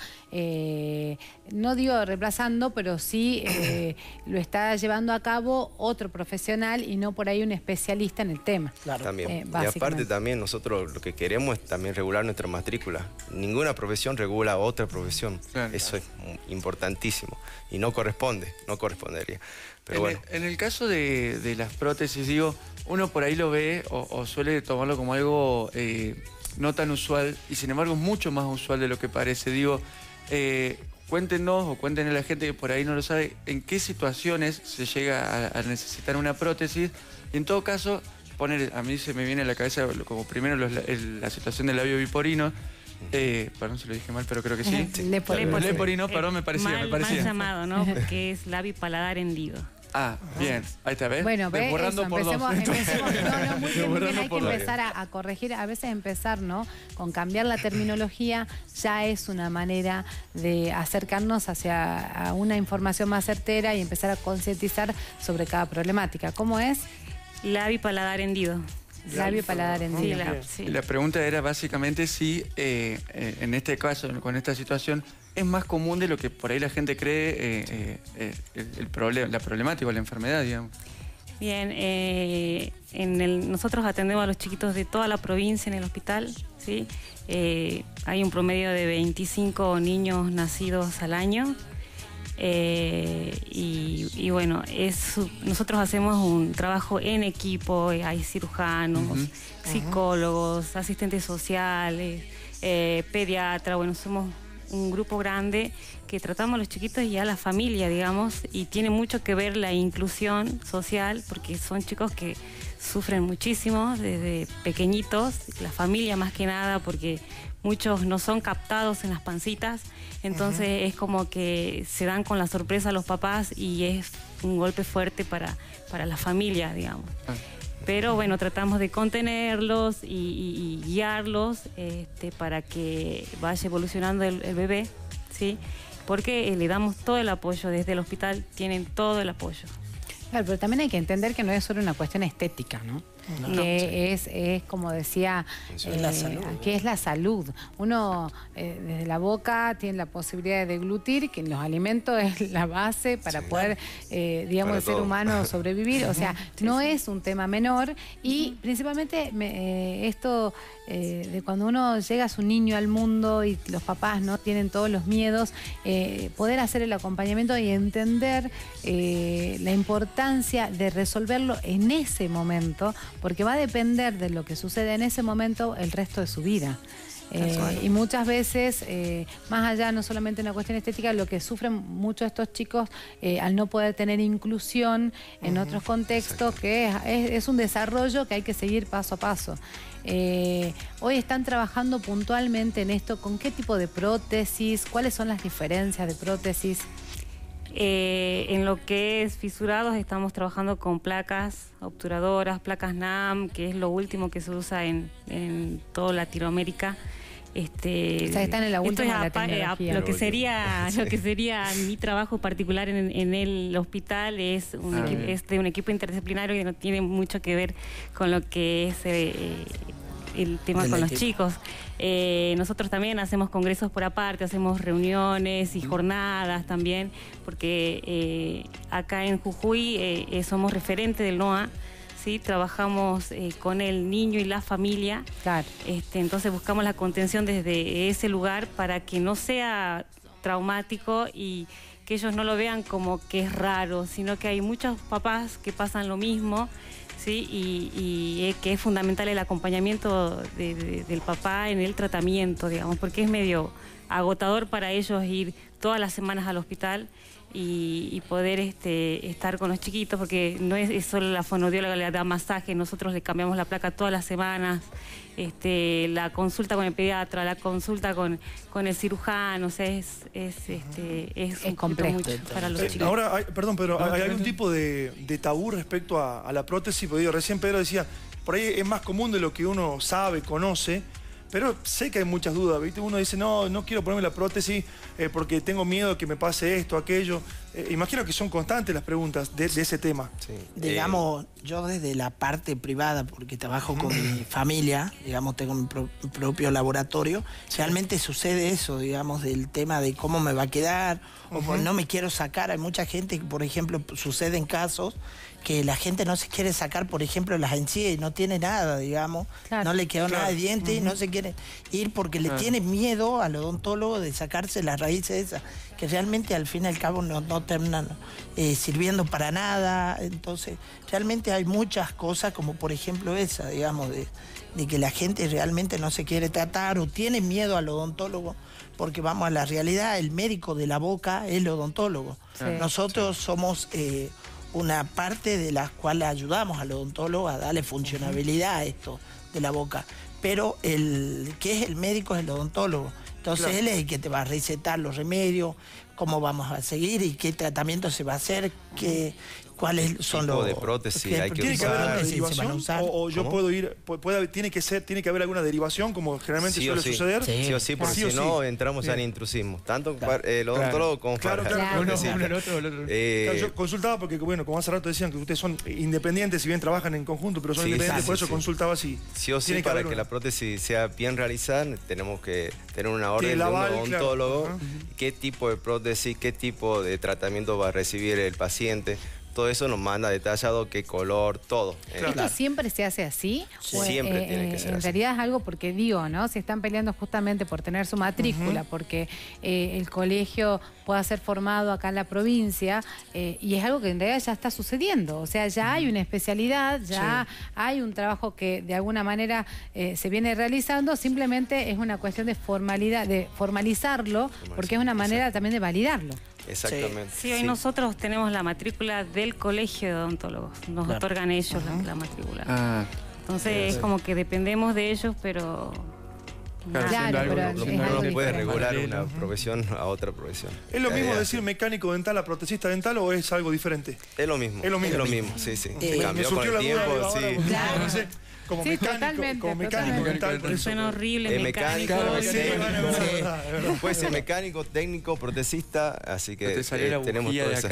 no digo reemplazando, pero sí lo está llevando a cabo otro profesional y no por ahí un especialista en el tema. Claro. También. Y aparte también nosotros lo que queremos es también regular nuestra matrícula. Ninguna profesión regula a otra profesión. Claro. Eso es importantísimo y no correspondería. Pero bueno. En el caso de las prótesis, digo, uno por ahí lo ve o suele tomarlo como algo no tan usual, y sin embargo es mucho más usual de lo que parece. Digo, cuéntenos o cuéntenle a la gente que por ahí no lo sabe, en qué situaciones se llega a necesitar una prótesis. Y en todo caso, a mí se me viene a la cabeza como primero la situación del labio biporino. Perdón si lo dije mal, pero creo que sí. Leporino, perdón, me parecía. Mal llamado, ¿no? Porque es labio paladar hendido. Ah, bien. Ahí está, ¿ves? Bueno, ¿ves? Desborrando por dos. No, muy bien, hay que empezar a corregir, a veces empezar, ¿no? Con cambiar la terminología ya es una manera de acercarnos hacia una información más certera y empezar a concientizar sobre cada problemática. ¿Cómo es? Labio paladar hendido. Labio paladar hendido. Sí. La pregunta era básicamente si en este caso, con esta situación, es más común de lo que por ahí la gente cree la problemática o la enfermedad, digamos. Bien, nosotros atendemos a los chiquitos de toda la provincia en el hospital, ¿sí? Hay un promedio de 25 niños nacidos al año. Y bueno, nosotros hacemos un trabajo en equipo, hay cirujanos, psicólogos, asistentes sociales, pediatras, bueno, somos un grupo grande que tratamos a los chiquitos y a la familia, digamos, y tiene mucho que ver la inclusión social, porque son chicos que sufren muchísimo desde pequeñitos, la familia más que nada, porque muchos no son captados en las pancitas, entonces es como que se dan con la sorpresa a los papás y es un golpe fuerte para la familia, digamos. Pero bueno, tratamos de contenerlos y guiarlos para que vaya evolucionando el bebé, ¿sí? Porque le damos todo el apoyo, desde el hospital tienen todo el apoyo. Claro, pero también hay que entender que no es solo una cuestión estética, ¿no? que es como decía, que es la salud. Uno desde la boca tiene la posibilidad de deglutir, que en los alimentos es la base para poder, digamos, el ser humano sobrevivir. O sea, no es un tema menor y principalmente esto de cuando uno llega a su niño al mundo y los papás no tienen todos los miedos, poder hacer el acompañamiento y entender la importancia de resolverlo en ese momento, porque va a depender de lo que sucede en ese momento el resto de su vida. Y muchas veces, más allá no solamente una cuestión estética, lo que sufren muchos de estos chicos al no poder tener inclusión en otros contextos, que es un desarrollo que hay que seguir paso a paso. Hoy están trabajando puntualmente en esto. ¿Con qué tipo de prótesis? ¿Cuáles son las diferencias de prótesis? En lo que es fisurados estamos trabajando con placas obturadoras, placas NAM, que es lo último que se usa en toda Latinoamérica. O sea, están en la última de la tecnología. Lo que sería mi trabajo particular en el hospital es de un equipo interdisciplinario que no tiene mucho que ver con lo que es el tema con los chicos. Nosotros también hacemos congresos por aparte, hacemos reuniones y jornadas también, porque acá en Jujuy somos referentes del NOA. ¿Sí? Trabajamos con el niño y la familia. Claro. Entonces buscamos la contención desde ese lugar para que no sea traumático y que ellos no lo vean como que es raro, sino que hay muchos papás que pasan lo mismo, ¿sí? Y que es fundamental el acompañamiento del papá en el tratamiento, digamos, porque es medio agotador para ellos ir todas las semanas al hospital y poder estar con los chiquitos, porque no es solo la fonoaudióloga le da masaje, nosotros le cambiamos la placa todas las semanas, la consulta con el pediatra, la consulta con el cirujano, o sea, es complejo mucho para los chicos. Ahora, perdón, pero ¿hay algún tipo de tabú respecto a la prótesis? Porque recién Pedro decía, por ahí es más común de lo que uno sabe, conoce, pero sé que hay muchas dudas, ¿viste? Uno dice, no quiero ponerme la prótesis porque tengo miedo de que me pase esto, aquello. Imagino que son constantes las preguntas de ese tema. Sí. Digamos, yo desde la parte privada, porque trabajo con mi familia, digamos, tengo mi propio laboratorio, realmente sucede eso, digamos, del tema de cómo me va a quedar, o no me quiero sacar. Hay mucha gente que, por ejemplo, suceden casos que la gente no se quiere sacar, por ejemplo, las encías y no tiene nada, digamos, no le quedó nada de diente y no se quiere ir porque le tiene miedo al odontólogo de sacarse las raíces esas, que realmente al fin y al cabo no terminan sirviendo para nada. Entonces, realmente hay muchas cosas, como por ejemplo esa, digamos, de que la gente realmente no se quiere tratar o tiene miedo al odontólogo, porque vamos a la realidad, el médico de la boca es el odontólogo. Nosotros somos una parte de la cual ayudamos al odontólogo a darle funcionabilidad a esto de la boca. Pero el que es el médico es el odontólogo. Entonces él es el que te va a recetar los remedios, cómo vamos a seguir y qué tratamiento se va a hacer, cuáles son los de prótesis hay que ¿Tiene que haber alguna usar? derivación? ¿O yo puedo ir, tiene que haber alguna derivación como generalmente suele suceder? Sí o sí, porque si no entramos en intrusismo, tanto el odontólogo como para el otro. Yo consultaba porque, bueno, como hace rato decían que ustedes son independientes, si bien trabajan en conjunto, pero son independientes, por eso consultaba si... Sí o sí, para que la prótesis sea bien realizada, tenemos que tener una orden de un odontólogo, qué tipo de prótesis, qué tipo de tratamiento va a recibir el paciente. Todo eso nos manda detallado, qué color, todo. ¿Esto siempre se hace así? Siempre tiene que ser en así. realidad es algo porque digo, ¿no? Se están peleando justamente por tener su matrícula, porque el colegio pueda ser formado acá en la provincia, y es algo que en realidad ya está sucediendo. O sea, ya hay una especialidad, ya hay un trabajo que de alguna manera se viene realizando, simplemente es una cuestión de formalidad, de formalizarlo, porque es una manera también de validarlo. Exactamente. Sí, hoy nosotros tenemos la matrícula del colegio de odontólogos. Nos otorgan ellos la matrícula. Entonces es como que dependemos de ellos, pero... Claro, no puede regular una profesión a otra profesión. ¿Es lo mismo decir mecánico dental a protecista dental o es algo diferente? Es lo mismo. Es lo mismo. Sí. Cambió con el tiempo, como Sí, mecánico, totalmente, como mecánico dental, por eso. Suena horrible, mecánico, técnico. puede ser mecánico, técnico, protecista, así que tenemos todo eso.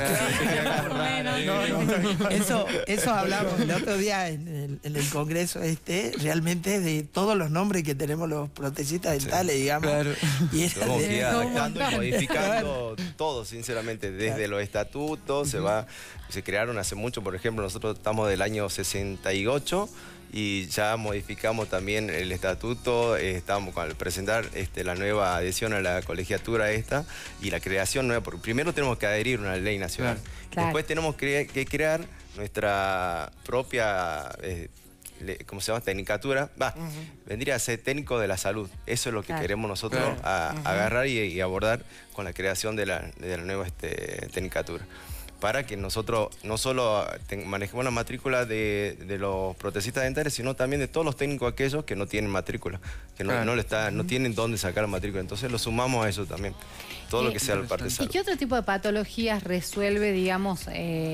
Eso hablamos el otro día en el congreso realmente de todos los nombres que tenemos los protecistas dentales, digamos. Claro. Y tenemos que ir adaptando y modificando todo, sinceramente, desde los estatutos, se crearon hace mucho, por ejemplo, nosotros estamos del año 68 y ya modificamos también el estatuto, estamos al presentar la nueva adhesión a la colegiatura y la creación nueva, porque primero tenemos que adherir a una ley nacional. Claro. Después tenemos que crear nuestra propia... ¿cómo se llama? Tecnicatura. Vendría a ser técnico de la salud. Eso es lo que queremos nosotros agarrar y abordar con la creación de la nueva tecnicatura. Para que nosotros no solo manejemos la matrícula de los protecistas dentales, sino también de todos los técnicos aquellos que no tienen matrícula, que no tienen dónde sacar la matrícula. Entonces lo sumamos a eso también, todo lo que sea la parte de salud. ¿Y qué otro tipo de patologías resuelve, digamos,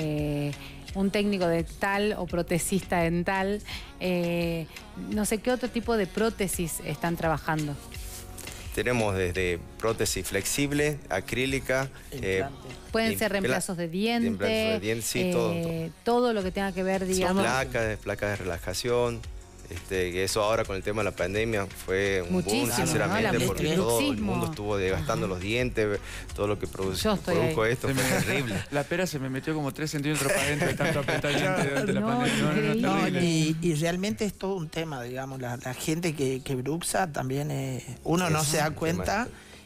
un técnico dental o protecista dental? No sé, ¿qué otro tipo de prótesis están trabajando? Tenemos desde prótesis flexible, acrílica. Pueden ser reemplazos de dientes, sí, todo lo que tenga que ver, digamos. Son placas de relajación. Que eso ahora con el tema de la pandemia fue un boom, sinceramente, porque todo el mundo estuvo desgastando los dientes, todo lo que produjo esto fue terrible. La pera se me metió como 3 centímetros para adentro de tanto apretar dientes durante la pandemia. Y realmente es todo un tema, digamos, la gente que bruxa también, uno no se da cuenta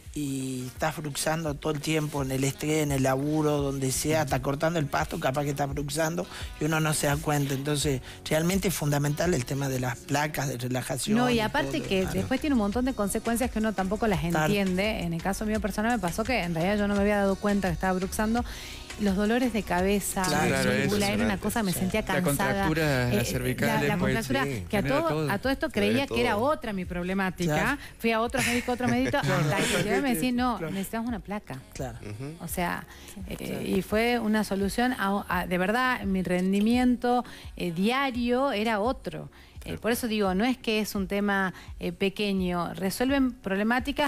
y está bruxando todo el tiempo en el estrés, en el laburo, donde sea, está cortando el pasto, capaz que está bruxando y uno no se da cuenta. Entonces, realmente es fundamental el tema de las placas de relajación. No, y aparte que después tiene un montón de consecuencias que uno tampoco las entiende. En el caso mío personal me pasó que en realidad yo no me había dado cuenta que estaba bruxando. Los dolores de cabeza, era una cosa, me sentía cansada. La contractura, la cervical. La contractura, que a todo esto creía que era otra mi problemática. Fui a otro médico, hasta que yo me decía, no, necesitamos una placa. O sea, y fue una solución, de verdad, mi rendimiento diario era otro. Por eso digo, no es que es un tema pequeño, resuelven problemáticas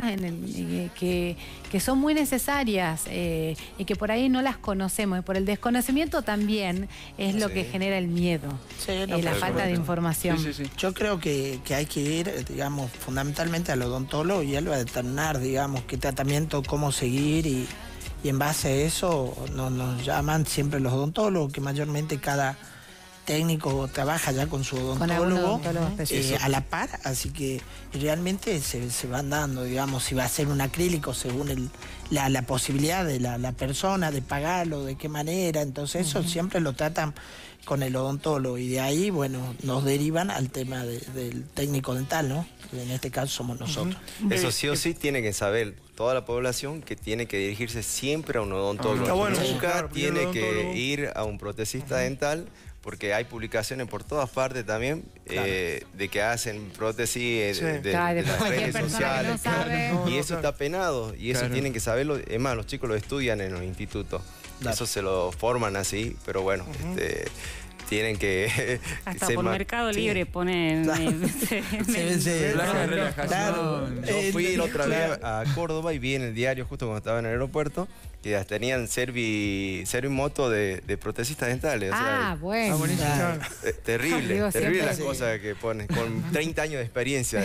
que son muy necesarias y que por ahí no las conocemos. Y por el desconocimiento también es lo que genera el miedo, la falta de información. Yo creo que hay que ir, digamos, fundamentalmente al odontólogo y él va a determinar, digamos, qué tratamiento, cómo seguir y en base a eso nos llaman siempre los odontólogos, que mayormente cada técnico trabaja ya con su odontólogo a la par, así que realmente se van dando, digamos, si va a ser un acrílico según la posibilidad de la persona de pagarlo, de qué manera, entonces eso siempre lo tratan con el odontólogo y de ahí, bueno, nos derivan al tema del técnico dental, ¿no? Que en este caso somos nosotros. Eso sí o sí tiene que saber toda la población que tiene que dirigirse siempre a un odontólogo. Nunca tiene que ir a un protecista dental, porque hay publicaciones por todas partes también de que hacen prótesis de las redes sociales. Y eso está penado, y eso tienen que saberlo. Es más, los chicos lo estudian en los institutos. Eso se lo forman así, pero bueno, tienen que... Hasta por Mercado Libre ponen... Yo fui la otra vez a Córdoba y vi en el diario, justo cuando estaba en el aeropuerto, que tenían Servimoto de protecistas dentales. Bueno. Terrible las cosas que ponen, con 30 años de experiencia.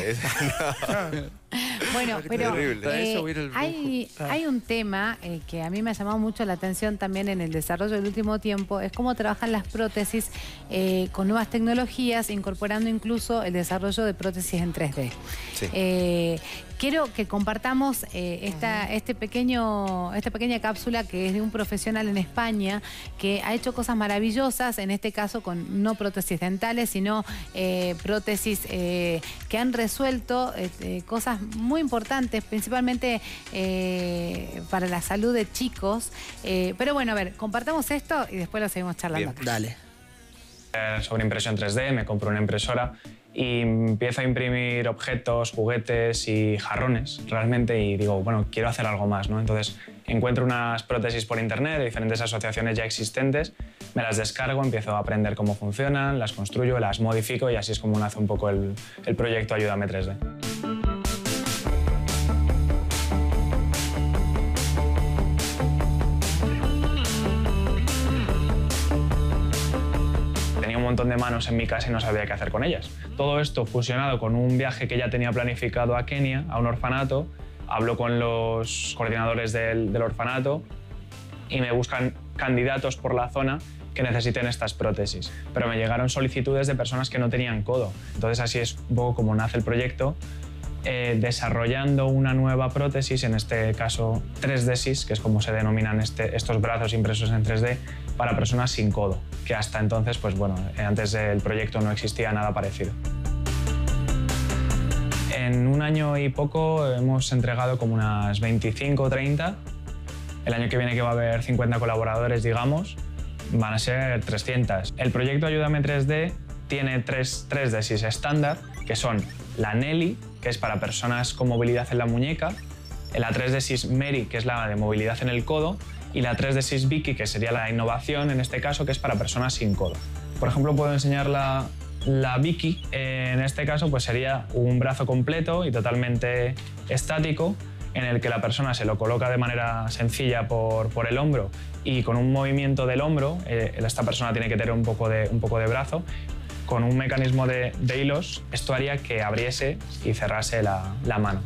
Bueno, pero hay un tema que a mí me ha llamado mucho la atención también en el desarrollo del último tiempo, es cómo trabajan las prótesis con nuevas tecnologías, incorporando incluso el desarrollo de prótesis en 3D. Quiero que compartamos esta pequeña cápsula que es de un profesional en España que ha hecho cosas maravillosas, en este caso con no prótesis dentales, sino prótesis que han resuelto cosas muy importantes, principalmente para la salud de chicos. Pero bueno, a ver, compartamos esto y después lo seguimos charlando acá. Dale. Sobre impresión 3D, me compro una impresora y empiezo a imprimir objetos, juguetes y jarrones realmente, y digo, bueno, quiero hacer algo más, ¿no? Entonces Encuentro unas prótesis por internet de diferentes asociaciones ya existentes, me las descargo, empiezo a aprender cómo funcionan, las construyo, las modifico y así es como nace un poco el proyecto Ayúdame 3D. Un montón de manos en mi casa y no sabía qué hacer con ellas. Todo esto fusionado con un viaje que ya tenía planificado a Kenia, a un orfanato, hablo con los coordinadores del orfanato y me buscan candidatos por la zona que necesiten estas prótesis. Pero me llegaron solicitudes de personas que no tenían codo. Entonces así es un poco como nace el proyecto, desarrollando una nueva prótesis, en este caso 3D-SIS, que es como se denominan estos brazos impresos en 3D, para personas sin codo, que hasta entonces, pues bueno, antes del proyecto no existía nada parecido. En un año y poco hemos entregado como unas 25 o 30. El año que viene, que va a haber 50 colaboradores, digamos, van a ser 300. El proyecto Ayúdame 3D tiene tres 3D-SIS estándar, que son la Nelly, que es para personas con movilidad en la muñeca, la 3D-SIS Mary, que es la de movilidad en el codo, y la 3D-SIS Vicky, que sería la innovación en este caso, que es para personas sin codo. Por ejemplo, puedo enseñar la Vicky. En este caso pues sería un brazo completo y totalmente estático, en el que la persona se lo coloca de manera sencilla por el hombro, y con un movimiento del hombro, esta persona tiene que tener un poco de brazo. Con un mecanismo de hilos, esto haría que abriese y cerrase la mano.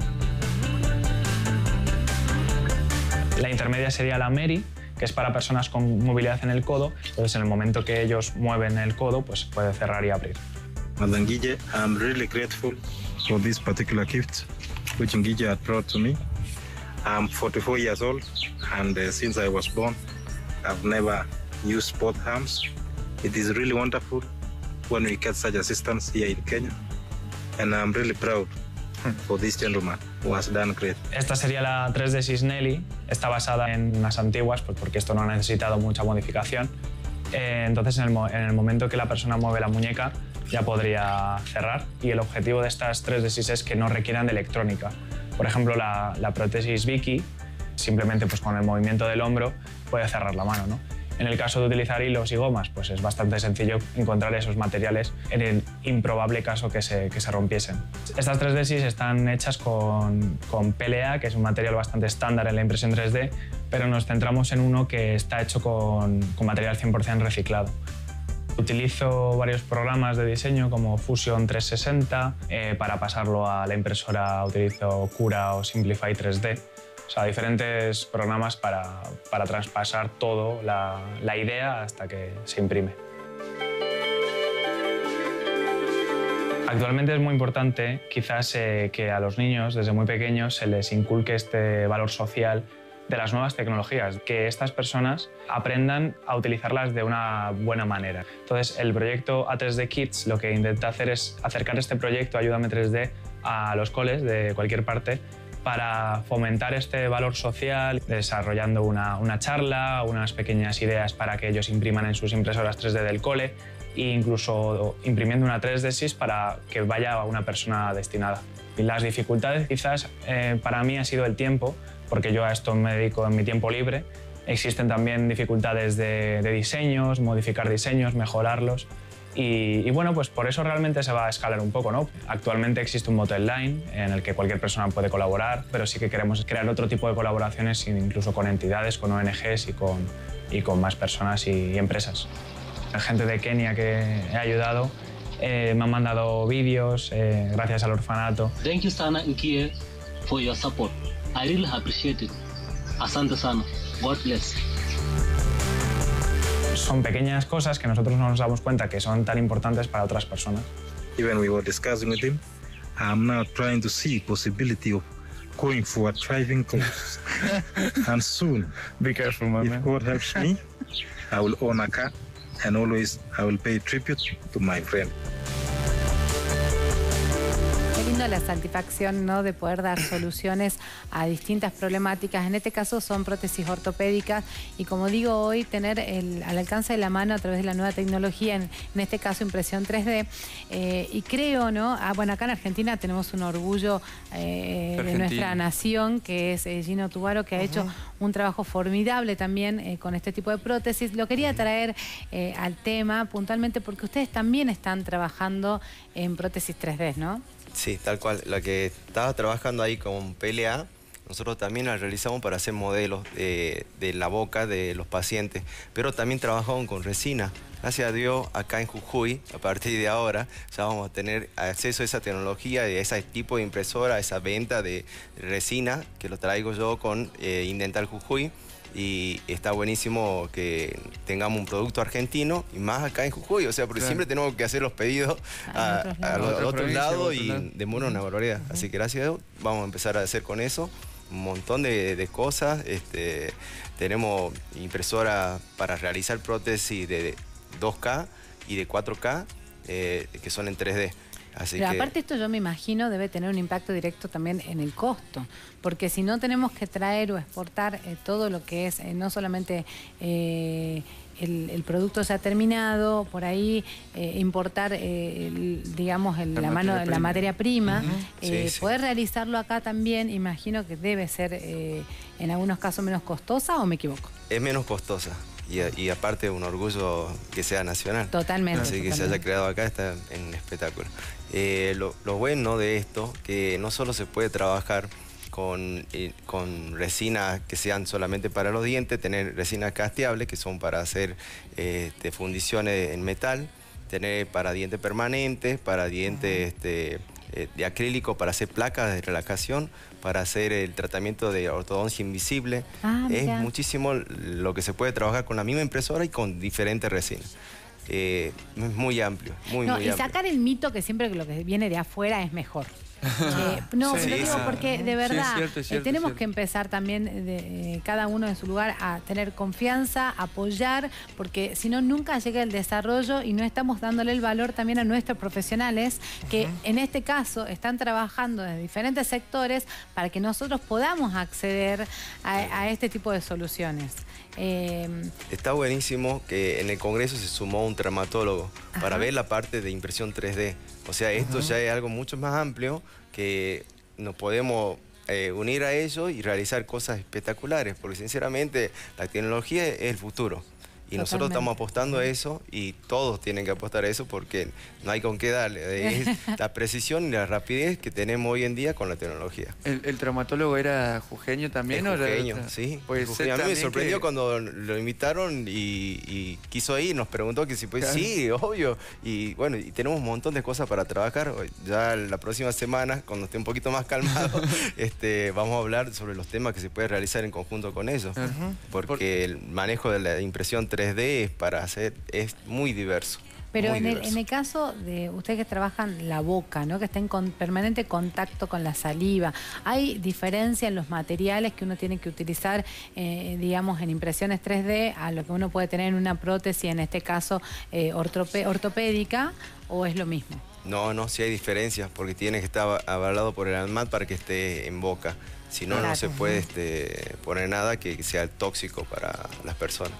La intermedia sería la Mary, que es para personas con movilidad en el codo. Entonces, en el momento que ellos mueven el codo, pues puede cerrar y abrir. Madam Guille, I'm really grateful for this particular gift which Guille had brought to me. I'm 44 years old, and since I was born, I've never used both arms. It is really wonderful when we get such assistance here in Kenya, and I'm really proud for this gentleman who has done great. Esta sería la 3D-SIS Nelly. Está basada en unas antiguas, pues porque esto no ha necesitado mucha modificación. Entonces, en el momento que la persona mueve la muñeca, ya podría cerrar. Y el objetivo de estas 3D-SIS es que no requieran de electrónica. Por ejemplo, la prótesis Vicky, simplemente pues con el movimiento del hombro, puede cerrar la mano, ¿no? En el caso de utilizar hilos y gomas, pues es bastante sencillo encontrar esos materiales en el improbable caso que se rompiesen. Estas 3D-SIS están hechas con PLA, que es un material bastante estándar en la impresión 3D, pero nos centramos en uno que está hecho con material 100% reciclado. Utilizo varios programas de diseño como Fusion 360, para pasarlo a la impresora utilizo Cura o Simplify 3D. O sea, diferentes programas para traspasar todo, la idea, hasta que se imprime. Actualmente es muy importante, quizás, que a los niños desde muy pequeños se les inculque este valor social de las nuevas tecnologías, que estas personas aprendan a utilizarlas de una buena manera. Entonces, el proyecto A3D Kids lo que intenta hacer es acercar este proyecto Ayúdame 3D a los coles de cualquier parte, para fomentar este valor social, desarrollando una charla, unas pequeñas ideas para que ellos impriman en sus impresoras 3D del cole, e incluso imprimiendo una 3D-SIS para que vaya a una persona destinada. Y las dificultades, quizás, para mí ha sido el tiempo, porque yo a esto me dedico en mi tiempo libre. Existen también dificultades de diseños, modificar diseños, mejorarlos. Y bueno, pues por eso realmente se va a escalar un poco, ¿no? Actualmente existe un bot online en el que cualquier persona puede colaborar, pero sí que queremos crear otro tipo de colaboraciones, incluso con entidades, con ONGs y con más personas y empresas. La gente de Kenia que he ayudado me han mandado vídeos gracias al orfanato. Thank you sana Nkie for your support. I really appreciate it. Asante sana. God bless. Son pequeñas cosas que nosotros no nos damos cuenta que son tan importantes para otras personas. Even we were discussing with him, I'm now trying to see possibility of going for a driving course. And soon, be careful, my man. If God helps me, I will own a car, and always I will pay tribute to my friend. Qué lindo lindo la satisfacción, ¿no?, de poder dar soluciones a distintas problemáticas. En este caso son prótesis ortopédicas y, como digo, hoy tener al alcance de la mano a través de la nueva tecnología, en este caso impresión 3D. Y creo, ¿no? Bueno, acá en Argentina tenemos un orgullo de nuestra nación, que es Gino Tubaro, que ha hecho un trabajo formidable también con este tipo de prótesis. Lo quería traer al tema puntualmente porque ustedes también están trabajando en prótesis 3D, ¿no? Sí, tal cual. La que estaba trabajando ahí con PLA, nosotros también la realizamos para hacer modelos de la boca de los pacientes, pero también trabajamos con resina. Gracias a Dios, acá en Jujuy, a partir de ahora, ya vamos a tener acceso a esa tecnología, a ese tipo de impresora, a esa venta de resina, que lo traigo yo con Indental Jujuy. Y está buenísimo que tengamos un producto argentino y más acá en Jujuy, o sea, porque siempre tenemos que hacer los pedidos al otro lado y demora una barbaridad. Así que gracias a Dios vamos a empezar a hacer con eso un montón de cosas. Tenemos impresora para realizar prótesis de 2K y de 4K que son en 3D. Así Pero que... aparte esto yo me imagino debe tener un impacto directo también en el costo, porque si no tenemos que traer o exportar todo lo que es no solamente el producto ya terminado, por ahí importar, digamos, la materia prima, poder realizarlo acá también, imagino que debe ser en algunos casos menos costosa, ¿o me equivoco? Es menos costosa. Y aparte un orgullo que sea nacional. Totalmente. Así que se haya creado acá está en un espectáculo. Lo bueno de esto, que no solo se puede trabajar con resinas que sean solamente para los dientes, tener resinas casteables que son para hacer fundiciones en metal, tener para dientes permanentes, para dientes de acrílico, para hacer placas de relajación, para hacer el tratamiento de ortodoncia invisible. Es muchísimo lo que se puede trabajar con la misma impresora y con diferentes resinas. Es muy amplio, muy amplio. Sacar el mito que siempre lo que viene de afuera es mejor. No, lo digo porque de verdad tenemos que empezar también cada uno en su lugar a tener confianza, apoyar, porque si no nunca llega el desarrollo y no estamos dándole el valor también a nuestros profesionales que en este caso están trabajando en diferentes sectores para que nosotros podamos acceder a este tipo de soluciones. Está buenísimo que en el Congreso se sumó un traumatólogo para ver la parte de impresión 3D. O sea, esto ya es algo mucho más amplio que nos podemos unir a ello y realizar cosas espectaculares, porque sinceramente la tecnología es el futuro. Y nosotros estamos apostando a eso y todos tienen que apostar a eso porque no hay con qué darle. Es la precisión y la rapidez que tenemos hoy en día con la tecnología. ¿El traumatólogo era jujeño también? Jujeño, sí. Pues a mí me sorprendió cuando lo invitaron y quiso ir, nos preguntó que si puede. Sí, obvio. Y bueno, y tenemos un montón de cosas para trabajar. Ya la próxima semana, cuando esté un poquito más calmado, vamos a hablar sobre los temas que se puede realizar en conjunto con ellos. Porque el manejo de la impresión 3D es muy diverso. Pero en el caso de ustedes que trabajan la boca, ¿no?, que está en permanente contacto con la saliva, ¿hay diferencia en los materiales que uno tiene que utilizar, digamos, en impresiones 3D a lo que uno puede tener en una prótesis, en este caso ortopédica, o es lo mismo? No, sí hay diferencias, porque tiene que estar avalado por el ANMAT para que esté en boca. Si no, no se puede poner nada que sea tóxico para las personas.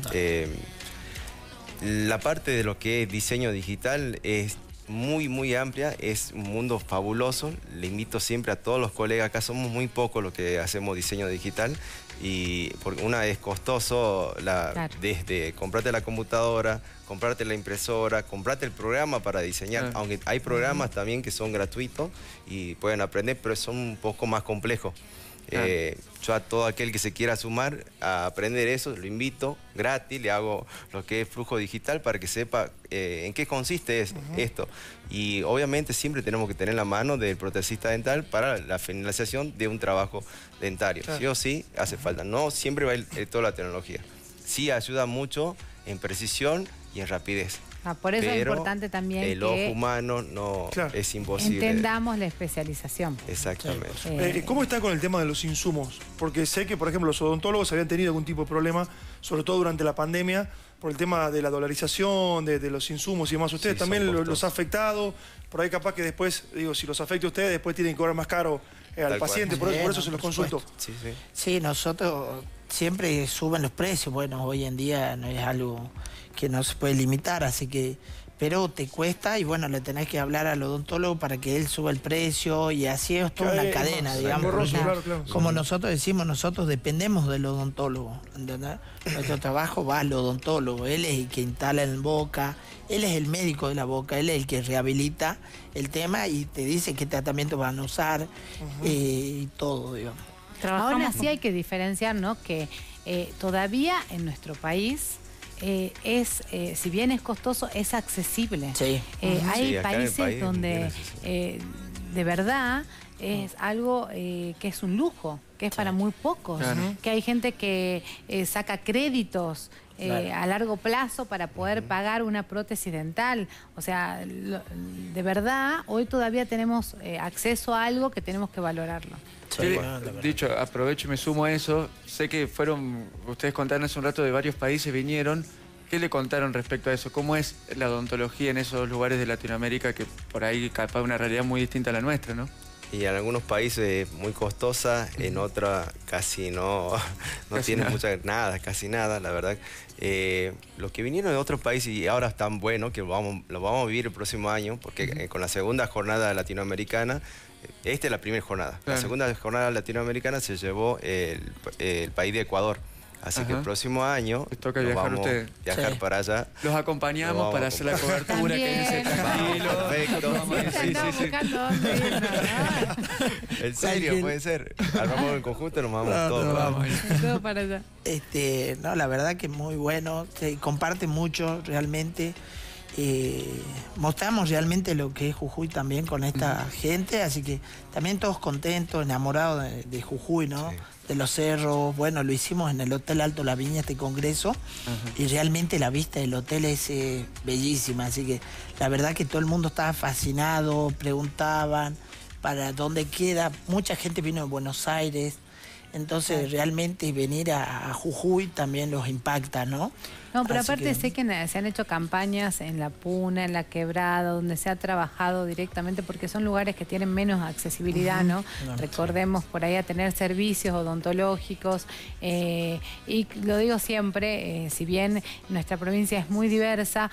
La parte de lo que es diseño digital es muy amplia, es un mundo fabuloso. Le invito siempre a todos los colegas, acá somos muy pocos los que hacemos diseño digital, y porque una es costoso, desde comprarte la computadora, comprarte la impresora, comprarte el programa para diseñar, aunque hay programas también que son gratuitos y pueden aprender, pero son un poco más complejos. Yo a todo aquel que se quiera sumar a aprender eso, lo invito gratis, le hago lo que es flujo digital para que sepa en qué consiste esto. Y obviamente siempre tenemos que tener la mano del protesista dental para la finalización de un trabajo dentario. Sí o sí hace falta, no siempre va a ir toda la tecnología. Sí ayuda mucho en precisión y en rapidez. Por eso es pero importante también el ojo humano no es imposible. entendamos la especialización. Exactamente. ¿Cómo está con el tema de los insumos? Porque sé que, por ejemplo, los odontólogos habían tenido algún tipo de problema, sobre todo durante la pandemia, por el tema de la dolarización, de los insumos y demás. ¿Ustedes Sí, también son los ha afectado? Por ahí capaz que después, digo, si los afecta a ustedes, después tienen que cobrar más caro al Tal paciente, cual. por eso se los consulto. Sí, nosotros siempre suben los precios. Bueno, hoy en día no es algo que no se puede limitar, así que... Pero te cuesta y bueno, le tenés que hablar al odontólogo para que él suba el precio y así es toda una cadena, digamos. Como nosotros decimos, nosotros dependemos del odontólogo, ¿entendés? Nuestro trabajo va al odontólogo, él es el que instala en boca, él es el médico de la boca, él es el que rehabilita el tema y te dice qué tratamiento van a usar y todo, digamos. Aún así hay que diferenciar, ¿no? Que todavía en nuestro país... si bien es costoso, es accesible. Hay países donde de verdad es algo que es un lujo, que es para muy pocos, que hay gente que saca créditos a largo plazo para poder pagar una prótesis dental. O sea, de verdad, hoy todavía tenemos acceso a algo que tenemos que valorarlo. Dicho, aprovecho y me sumo a eso. Sé que ustedes contaron hace un rato de varios países, vinieron. ¿Qué le contaron respecto a eso? ¿Cómo es la odontología en esos lugares de Latinoamérica que por ahí capaz una realidad muy distinta a la nuestra, ¿no? Y en algunos países muy costosa, en otras casi no tienen casi nada, la verdad. Los que vinieron de otros países y ahora están buenos, que lo vamos a vivir el próximo año, porque con la segunda jornada latinoamericana, esta es la primera jornada. La segunda jornada latinoamericana se llevó el país de Ecuador. Así que el próximo año toca viajar para allá. Los acompañamos para hacer la cobertura, quédense tranquilos. Perfecto. En serio, puede ser. Armamos en conjunto y nos vamos todos para allá. No, la verdad que muy bueno. Se comparte mucho realmente. Mostramos realmente lo que es Jujuy también con esta gente, así que también todos contentos, enamorados de Jujuy, ¿no? De los cerros. Bueno, lo hicimos en el Hotel Alto La Viña, este congreso, y realmente la vista del hotel es bellísima, así que la verdad que todo el mundo estaba fascinado, preguntaban para dónde queda. Mucha gente vino de Buenos Aires, entonces realmente venir a Jujuy también los impacta, ¿no? No, pero aparte sé que se han hecho campañas en La Puna, en La Quebrada, donde se ha trabajado directamente, porque son lugares que tienen menos accesibilidad, ¿no? Recordemos por ahí a tener servicios odontológicos, y lo digo siempre, si bien nuestra provincia es muy diversa,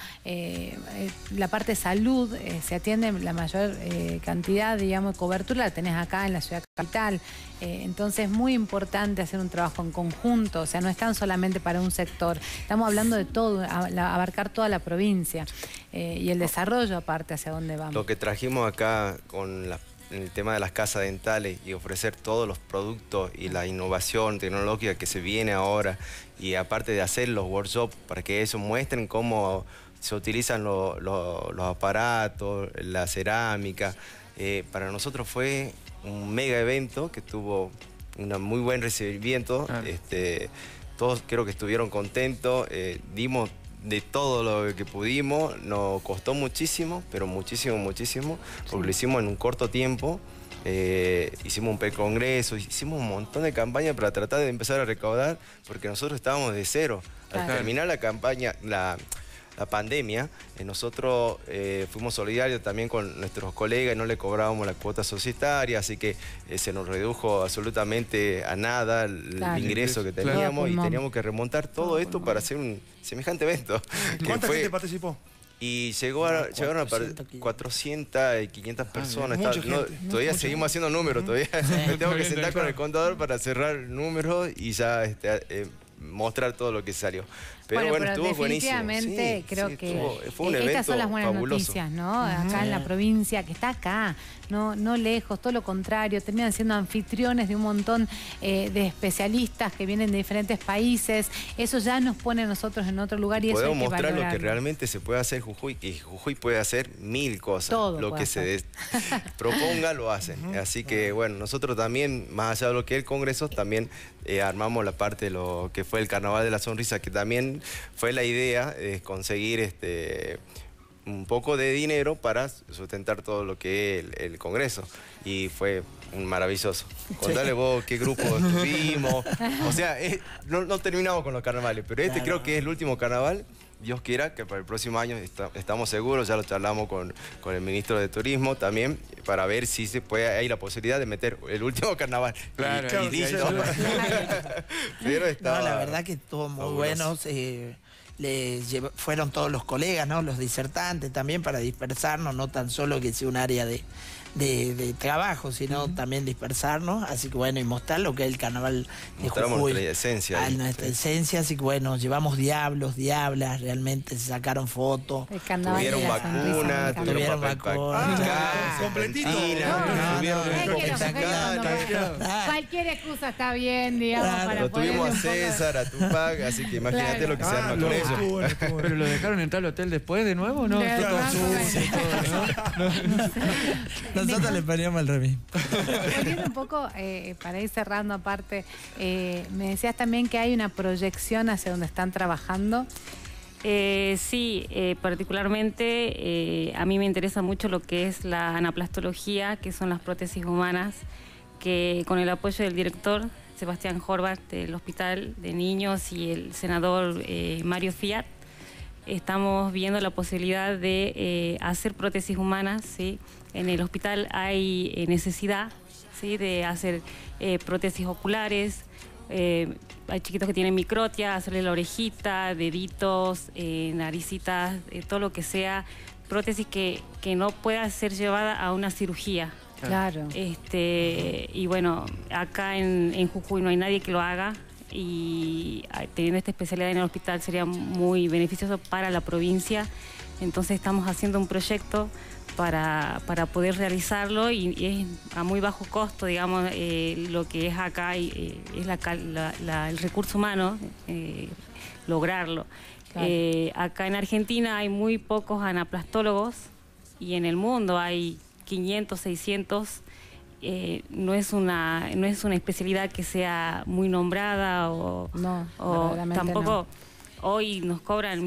la parte de salud se atiende la mayor cantidad, digamos, de cobertura la tenés acá en la ciudad capital. Entonces es muy importante hacer un trabajo en conjunto, o sea, no están solamente para un sector, estamos hablando de todo, abarcar toda la provincia y el desarrollo aparte hacia dónde vamos. Lo que trajimos acá con el tema de las casas dentales y ofrecer todos los productos y la innovación tecnológica que se viene ahora, y aparte de hacer los workshops para que ellos muestren cómo se utilizan los aparatos, la cerámica, para nosotros fue un mega evento que tuvo un muy buen recibimiento. Todos creo que estuvieron contentos, dimos de todo lo que pudimos, nos costó muchísimo, pero muchísimo, porque lo hicimos en un corto tiempo. Hicimos un precongreso, hicimos un montón de campañas para tratar de empezar a recaudar, porque nosotros estábamos de cero. Al terminar la campaña, la pandemia, nosotros fuimos solidarios también con nuestros colegas y no le cobrábamos la cuota societaria, así que se nos redujo absolutamente a nada el ingreso que teníamos, y teníamos que remontar todo esto para hacer un semejante evento. ¿Cuánta gente participó? Y llegaron a 400 y 500 personas. Todavía seguimos haciendo números, todavía me tengo que sentar con el contador para cerrar números y ya mostrar todo lo que salió. Pero estuvo buenísimo. Definitivamente creo que fue un evento estas son las buenas fabuloso. noticias, ¿no? Acá en la provincia, que está acá, no lejos, todo lo contrario, terminan siendo anfitriones de un montón de especialistas que vienen de diferentes países. Eso ya nos pone a nosotros en otro lugar y eso hay que podemos mostrar valorarlo. lo que realmente se puede hacer Jujuy, y Jujuy puede hacer 1000 cosas. Todo lo que se proponga lo hacen. Así que bueno, nosotros también, más allá de lo que es el Congreso, también armamos la parte de lo que fue el Carnaval de la Sonrisa, que también también fue la idea conseguir un poco de dinero para sustentar todo lo que es el Congreso. Y fue maravilloso. Contale vos qué grupo estuvimos. O sea, no terminamos con los carnavales, pero creo que es el último carnaval. Dios quiera que para el próximo año estamos seguros, ya lo charlamos con el ministro de Turismo también, para ver si se puede, hay la posibilidad de meter el último carnaval. Claro, y listo. Pero no, la verdad que estuvo muy bueno. Fueron todos los colegas, ¿no? Los disertantes también, para dispersarnos, no tan solo que sea un área de trabajo, sino también dispersarnos, así que bueno, y mostrar lo que es el carnaval de Jujuy. Nuestra esencia. Nuestra esencia, así que bueno, llevamos diablos, diablas, realmente se sacaron fotos. Tuvieron vacunas, tuvieron vacunas. Completito. Cualquier excusa está bien, digamos, para poder. Tuvimos a César, a Tupac, así que imagínate lo que se arma con ellos. ¿Pero lo dejaron entrar al hotel después de nuevo o no? Nosotros le poníamos al revés. Volviendo un poco, para ir cerrando aparte, me decías también que hay una proyección hacia donde están trabajando. Sí, particularmente a mí me interesa mucho lo que es la anaplastología, que son las prótesis humanas, que con el apoyo del director Sebastián Horvath del Hospital de Niños y el senador Mario Fiat, estamos viendo la posibilidad de hacer prótesis humanas, ¿sí? En el hospital hay necesidad, ¿sí? De hacer prótesis oculares. Hay chiquitos que tienen microtia, hacerle la orejita, deditos, naricitas, todo lo que sea prótesis que no pueda ser llevada a una cirugía. Claro. Y bueno, acá en Jujuy no hay nadie que lo haga, y teniendo esta especialidad en el hospital sería muy beneficioso para la provincia. Entonces estamos haciendo un proyecto para poder realizarlo, y es a muy bajo costo, digamos, lo que es acá es el recurso humano, lograrlo. Claro. Acá en Argentina hay muy pocos anaplastólogos, y en el mundo hay 500, 600. No es una especialidad que sea muy nombrada, o tampoco. No. Hoy nos cobran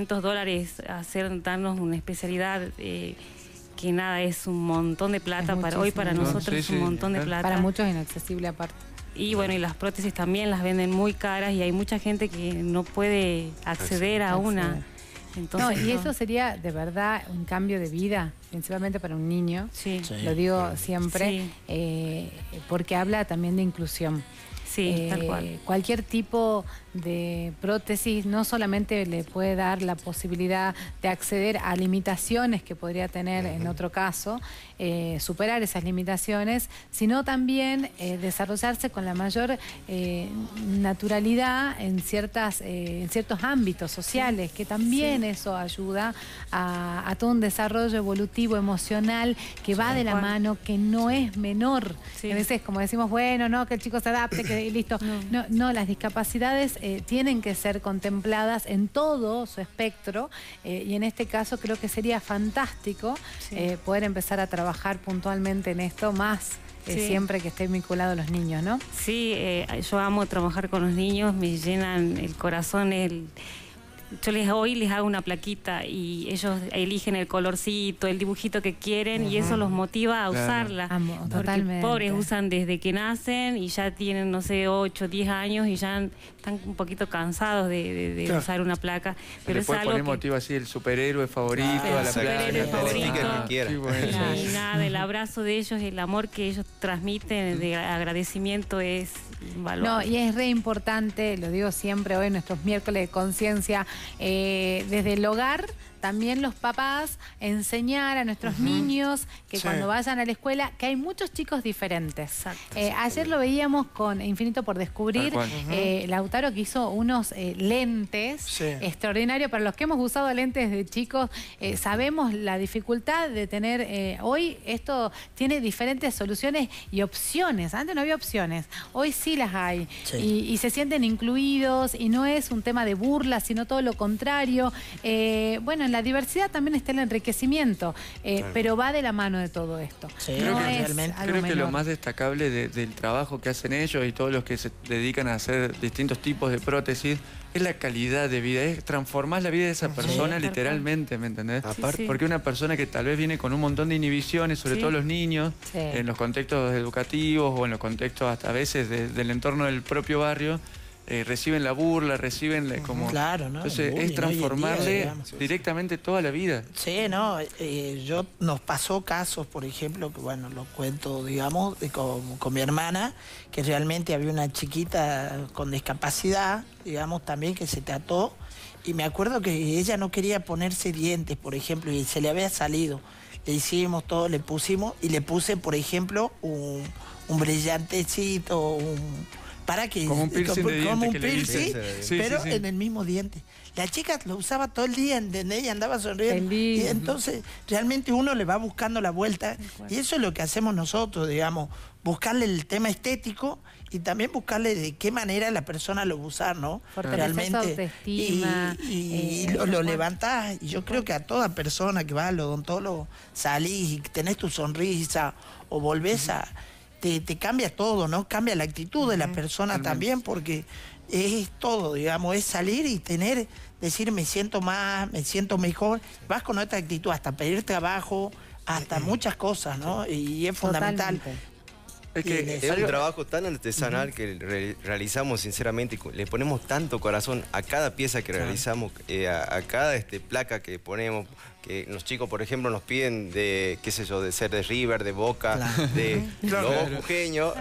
$1.700 darnos una especialidad que nada, es un montón de plata. Para nosotros es un montón de plata. Para muchos inaccesible aparte. Y bueno, y las prótesis también las venden muy caras, y hay mucha gente que no puede acceder a una. Entonces, y eso sería de verdad un cambio de vida, principalmente para un niño. Sí. Lo digo siempre, porque habla también de inclusión. Sí, tal cual. Cualquier tipo de prótesis no solamente le puede dar la posibilidad de acceder a limitaciones que podría tener en otro caso, superar esas limitaciones, sino también desarrollarse con la mayor naturalidad en ciertos ámbitos sociales, que también eso ayuda a todo un desarrollo evolutivo, emocional, que va de la mano, que no es menor. A veces, como decimos, bueno, no, que el chico se adapte, que listo. No, las discapacidades tienen que ser contempladas en todo su espectro, y en este caso creo que sería fantástico poder empezar a trabajar puntualmente en esto, más siempre que estén vinculados los niños, ¿no? Sí, yo amo trabajar con los niños, me llenan el corazón. Yo hoy les hago una plaquita y ellos eligen el colorcito, el dibujito que quieren, y eso los motiva a usarla. Totalmente. Pobres usan desde que nacen y ya tienen, no sé, 8, 10 años y ya están un poquito cansados de usar una placa. Pero es algo que motiva así el superhéroe favorito a la placa. Y nada, el abrazo de ellos, el amor que ellos transmiten de agradecimiento es invaluable. No, y es re importante, lo digo siempre hoy en nuestros miércoles de conciencia, desde el hogar, también los papás, enseñar a nuestros niños que cuando vayan a la escuela, que hay muchos chicos diferentes. Ayer lo veíamos con Infinito por Descubrir, Lautaro, que hizo unos lentes extraordinarios. Para los que hemos usado lentes de chicos, sabemos la dificultad de tener, hoy esto tiene diferentes soluciones y opciones. Antes no había opciones, hoy sí las hay. Y se sienten incluidos, y no es un tema de burla, sino todo lo lo contrario. Bueno, en la diversidad también está el enriquecimiento, pero va de la mano de todo esto. Sí, creo que lo más destacable del trabajo que hacen ellos y todos los que se dedican a hacer distintos tipos de prótesis es la calidad de vida, es transformar la vida de esa persona literalmente, ¿me entendés? Sí. Porque una persona que tal vez viene con un montón de inhibiciones, sobre todo los niños, en los contextos educativos o en los contextos hasta a veces del entorno del propio barrio, reciben la burla, reciben como... Claro, ¿no? Entonces Bullying, es transformarle hoy en día, directamente toda la vida. Sí, no, nos pasó casos, por ejemplo, que bueno, lo cuento, digamos, con mi hermana, que realmente había una chiquita con discapacidad, digamos, también que se trató, y me acuerdo que ella no quería ponerse dientes, por ejemplo, y se le había salido. Le hicimos todo, le pusimos, y le puse, por ejemplo, un brillantecito, para que como un piercing de diente, como un que le piercing, sí, pero sí, sí. en el mismo diente. La chica lo usaba todo el día, ¿entendés? Y andaba sonriendo. Y entonces realmente uno le va buscando la vuelta. Y eso es lo que hacemos nosotros, digamos, buscarle el tema estético y también buscarle de qué manera la persona lo va a usar, ¿no? Realmente. Autoestima. Y lo levantás. Y yo creo que a toda persona que va al odontólogo, salís y tenés tu sonrisa o volvés a... Te cambia todo, ¿no? Cambia la actitud de la persona también, porque es todo, digamos, es salir y decir me siento más, me siento mejor. Vas con otra actitud, hasta pedir trabajo, hasta muchas cosas, ¿no? Y es fundamental. Es que es un trabajo tan artesanal que realizamos sinceramente, le ponemos tanto corazón a cada pieza que realizamos, a cada placa que ponemos, que los chicos, por ejemplo, nos piden de, qué sé yo, de ser de River, de Boca, de Lobo Jujeño,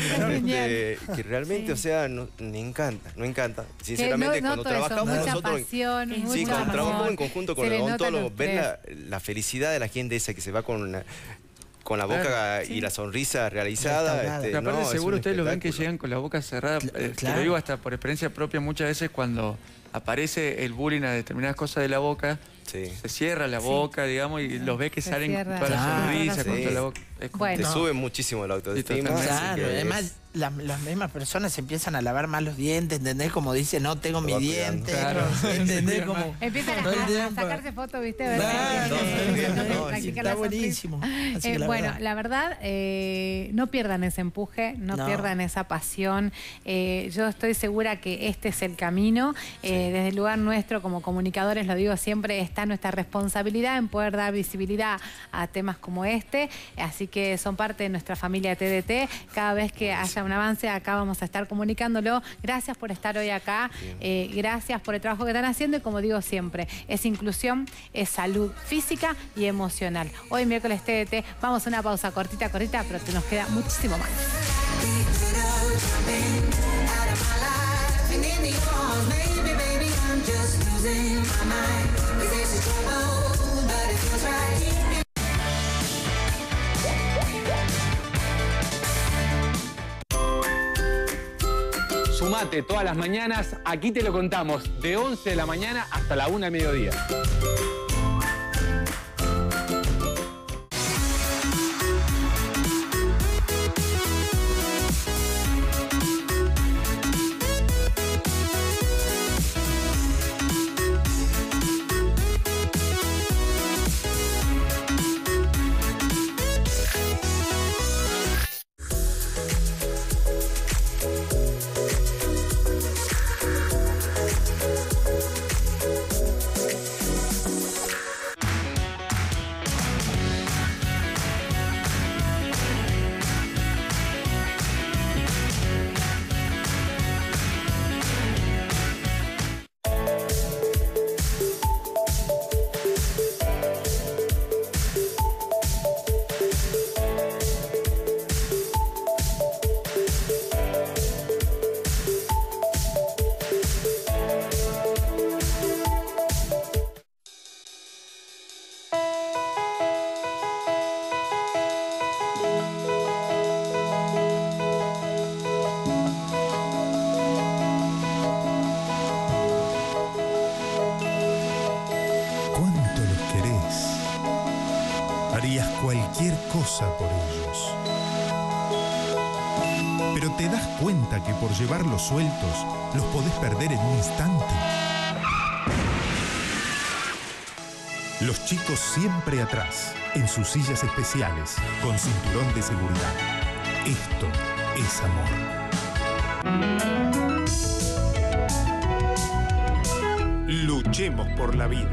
que realmente, o sea, nos encanta. Sinceramente, cuando trabajamos nosotros, cuando trabajamos en conjunto con el odontólogo, ver la felicidad de la gente esa que se va con la boca y la sonrisa realizada. Pero aparte seguro ustedes lo ven que llegan con la boca cerrada. Te lo digo hasta por experiencia propia, muchas veces cuando aparece el bullying a determinadas cosas de la boca, se cierra la boca, digamos, y los ves que salen con toda la sonrisa, con toda la boca. Te sube muchísimo la autoestima. Claro, además las mismas personas empiezan a lavar más los dientes, ¿entendés? Como dice, no tengo mi diente, ¿entendés? Como empiezan a sacarse fotos, ¿viste? Está buenísimo. Bueno, la verdad, no pierdan ese empuje, no pierdan esa pasión. Yo estoy segura que este es el camino. Desde el lugar nuestro, como comunicadores, lo digo siempre, está nuestra responsabilidad en poder dar visibilidad a temas como este. Así que son parte de nuestra familia TDT. Cada vez que haya un avance, acá vamos a estar comunicándolo. Gracias por estar hoy acá. Gracias por el trabajo que están haciendo. Y como digo siempre, es inclusión, es salud física y emocional. Hoy miércoles TDT, vamos a una pausa cortita, pero nos queda muchísimo más. Sumate todas las mañanas, aquí te lo contamos, de 11 de la mañana hasta la 1 del mediodía. Cualquier cosa por ellos. Pero te das cuenta que por llevarlos sueltos los podés perder en un instante. Los chicos siempre atrás, en sus sillas especiales, con cinturón de seguridad. Esto es amor. Luchemos por la vida.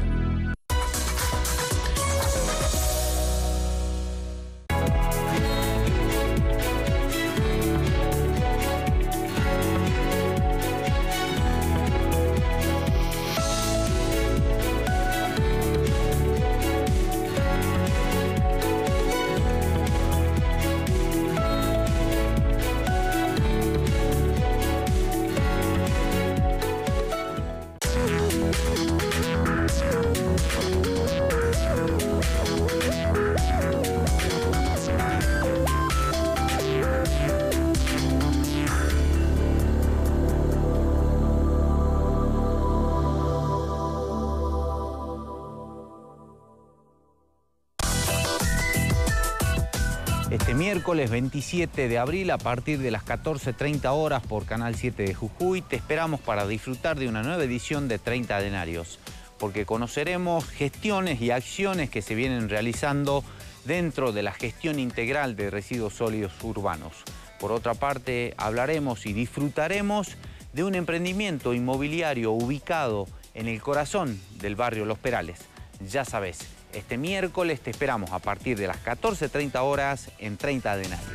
Este miércoles 27 de abril, a partir de las 14:30 horas por Canal 7 de Jujuy, te esperamos para disfrutar de una nueva edición de 30 Denarios, porque conoceremos gestiones y acciones que se vienen realizando dentro de la gestión integral de residuos sólidos urbanos. Por otra parte, hablaremos y disfrutaremos de un emprendimiento inmobiliario ubicado en el corazón del barrio Los Perales. Ya sabes, este miércoles te esperamos a partir de las 14:30 horas en 30 Denarios.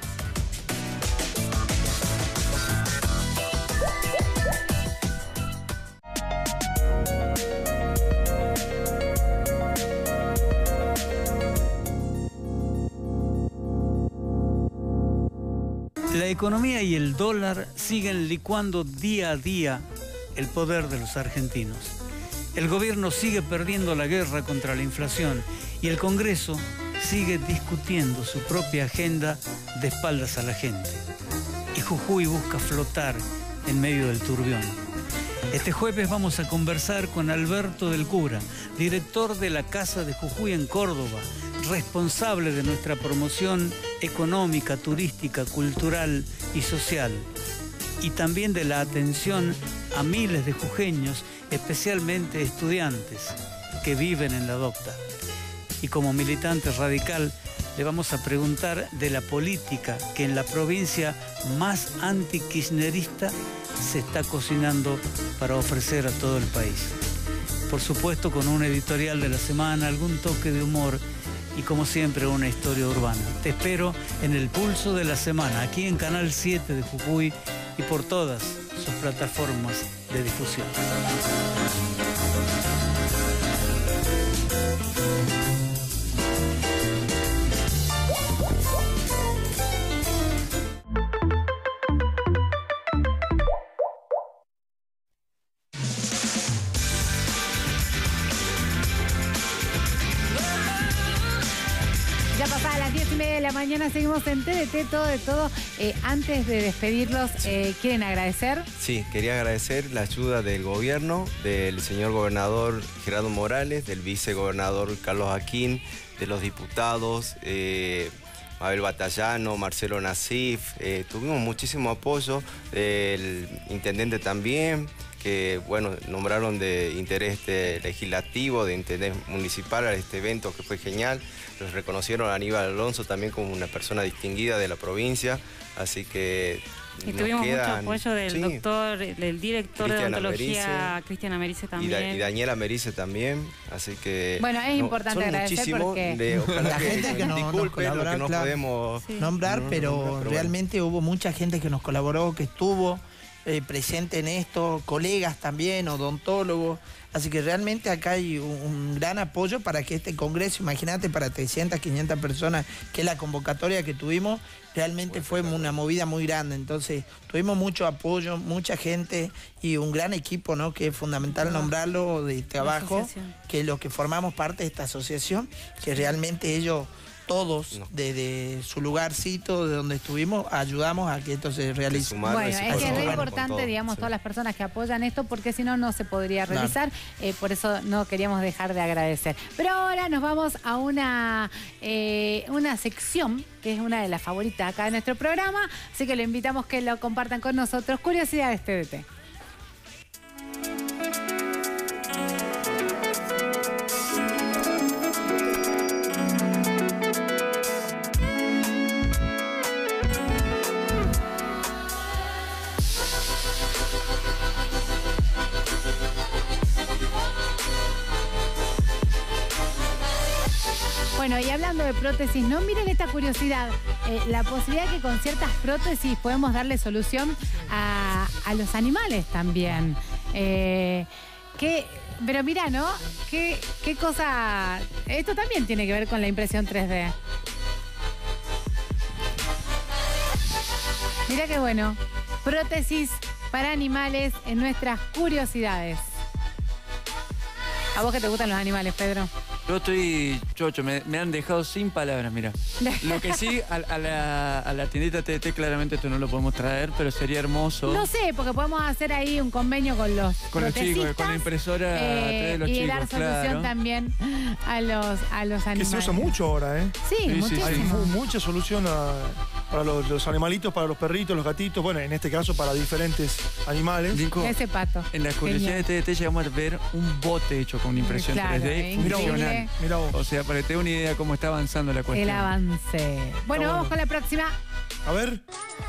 La economía y el dólar siguen licuando día a día el poder de los argentinos. El gobierno sigue perdiendo la guerra contra la inflación y el Congreso sigue discutiendo su propia agenda de espaldas a la gente. Y Jujuy busca flotar en medio del turbión. Este jueves vamos a conversar con Alberto del Cura, director de la Casa de Jujuy en Córdoba, responsable de nuestra promoción económica, turística, cultural y social, y también de la atención a miles de jujeños, especialmente estudiantes que viven en la docta. Y como militante radical le vamos a preguntar de la política que en la provincia más anti-kirchnerista se está cocinando para ofrecer a todo el país. Por supuesto, con un editorial de la semana, algún toque de humor y como siempre una historia urbana. Te espero en el Pulso de la Semana, aquí en Canal 7 de Jujuy y por todas sus plataformas de difusión. Ya pasadas las 10:30 de la mañana, seguimos en TDT, todo de todo. Antes de despedirlos, ¿quieren agradecer? Sí, quería agradecer la ayuda del gobierno, del señor gobernador Gerardo Morales, del vicegobernador Carlos Aquín, de los diputados, Mabel Batallano, Marcelo Nasif. Tuvimos muchísimo apoyo del intendente también, que bueno, nombraron de interés legislativo, de interés municipal a este evento que fue genial. Los reconocieron a Aníbal Alonso también como una persona distinguida de la provincia, así que y tuvimos mucho apoyo del doctor, del director de odontología, Cristian Americe también. Y Daniela Americe también, así que... Bueno, es importante agradecer porque... La gente que nos colaboró, no claro, podemos nombrar, pero realmente hubo mucha gente que nos colaboró, que estuvo presente en esto, colegas también, odontólogos. Así que realmente acá hay un gran apoyo para que este congreso, imagínate, para 300, 500 personas, que es la convocatoria que tuvimos, realmente fue una movida muy grande. Entonces tuvimos mucho apoyo, mucha gente y un gran equipo, ¿no? Que es fundamental nombrarlo, de trabajo, que es los que formamos parte de esta asociación, que realmente ellos... Todos, desde su lugarcito, de donde estuvimos, ayudamos a que esto se realice. Bueno, es que es importante, digamos, todas las personas que apoyan esto, porque si no, no se podría realizar. Por eso no queríamos dejar de agradecer. Pero ahora nos vamos a una sección, que es una de las favoritas acá de nuestro programa, así que le invitamos que lo compartan con nosotros. Curiosidades TDT. Bueno, y hablando de prótesis, no miren esta curiosidad, la posibilidad de que con ciertas prótesis podemos darle solución a los animales también. Pero mira, ¿no? ¿Qué cosa? Esto también tiene que ver con la impresión 3D. Mira qué bueno. Prótesis para animales en nuestras curiosidades. ¿A vos que te gustan los animales, Pedro? Yo estoy chocho, me han dejado sin palabras, mira. Lo que sí, a la tiendita TDT claramente esto no lo podemos traer, pero sería hermoso. No sé, porque podemos hacer ahí un convenio con los chicos, con la impresora 3D de los y chicos, dar solución también a los animales. Que se usa mucho ahora, ¿eh? Sí, muchísimo. Hay mucha solución para los animalitos, para los perritos, los gatitos, bueno, en este caso para diferentes animales. Nico, ese pato. En la curiosidad de TDT llegamos a ver un bote hecho con impresión 3D funcional. Mirá vos. O sea, para que te dé una idea cómo está avanzando la cuestión. El avance. Bueno, vamos con la próxima. A ver.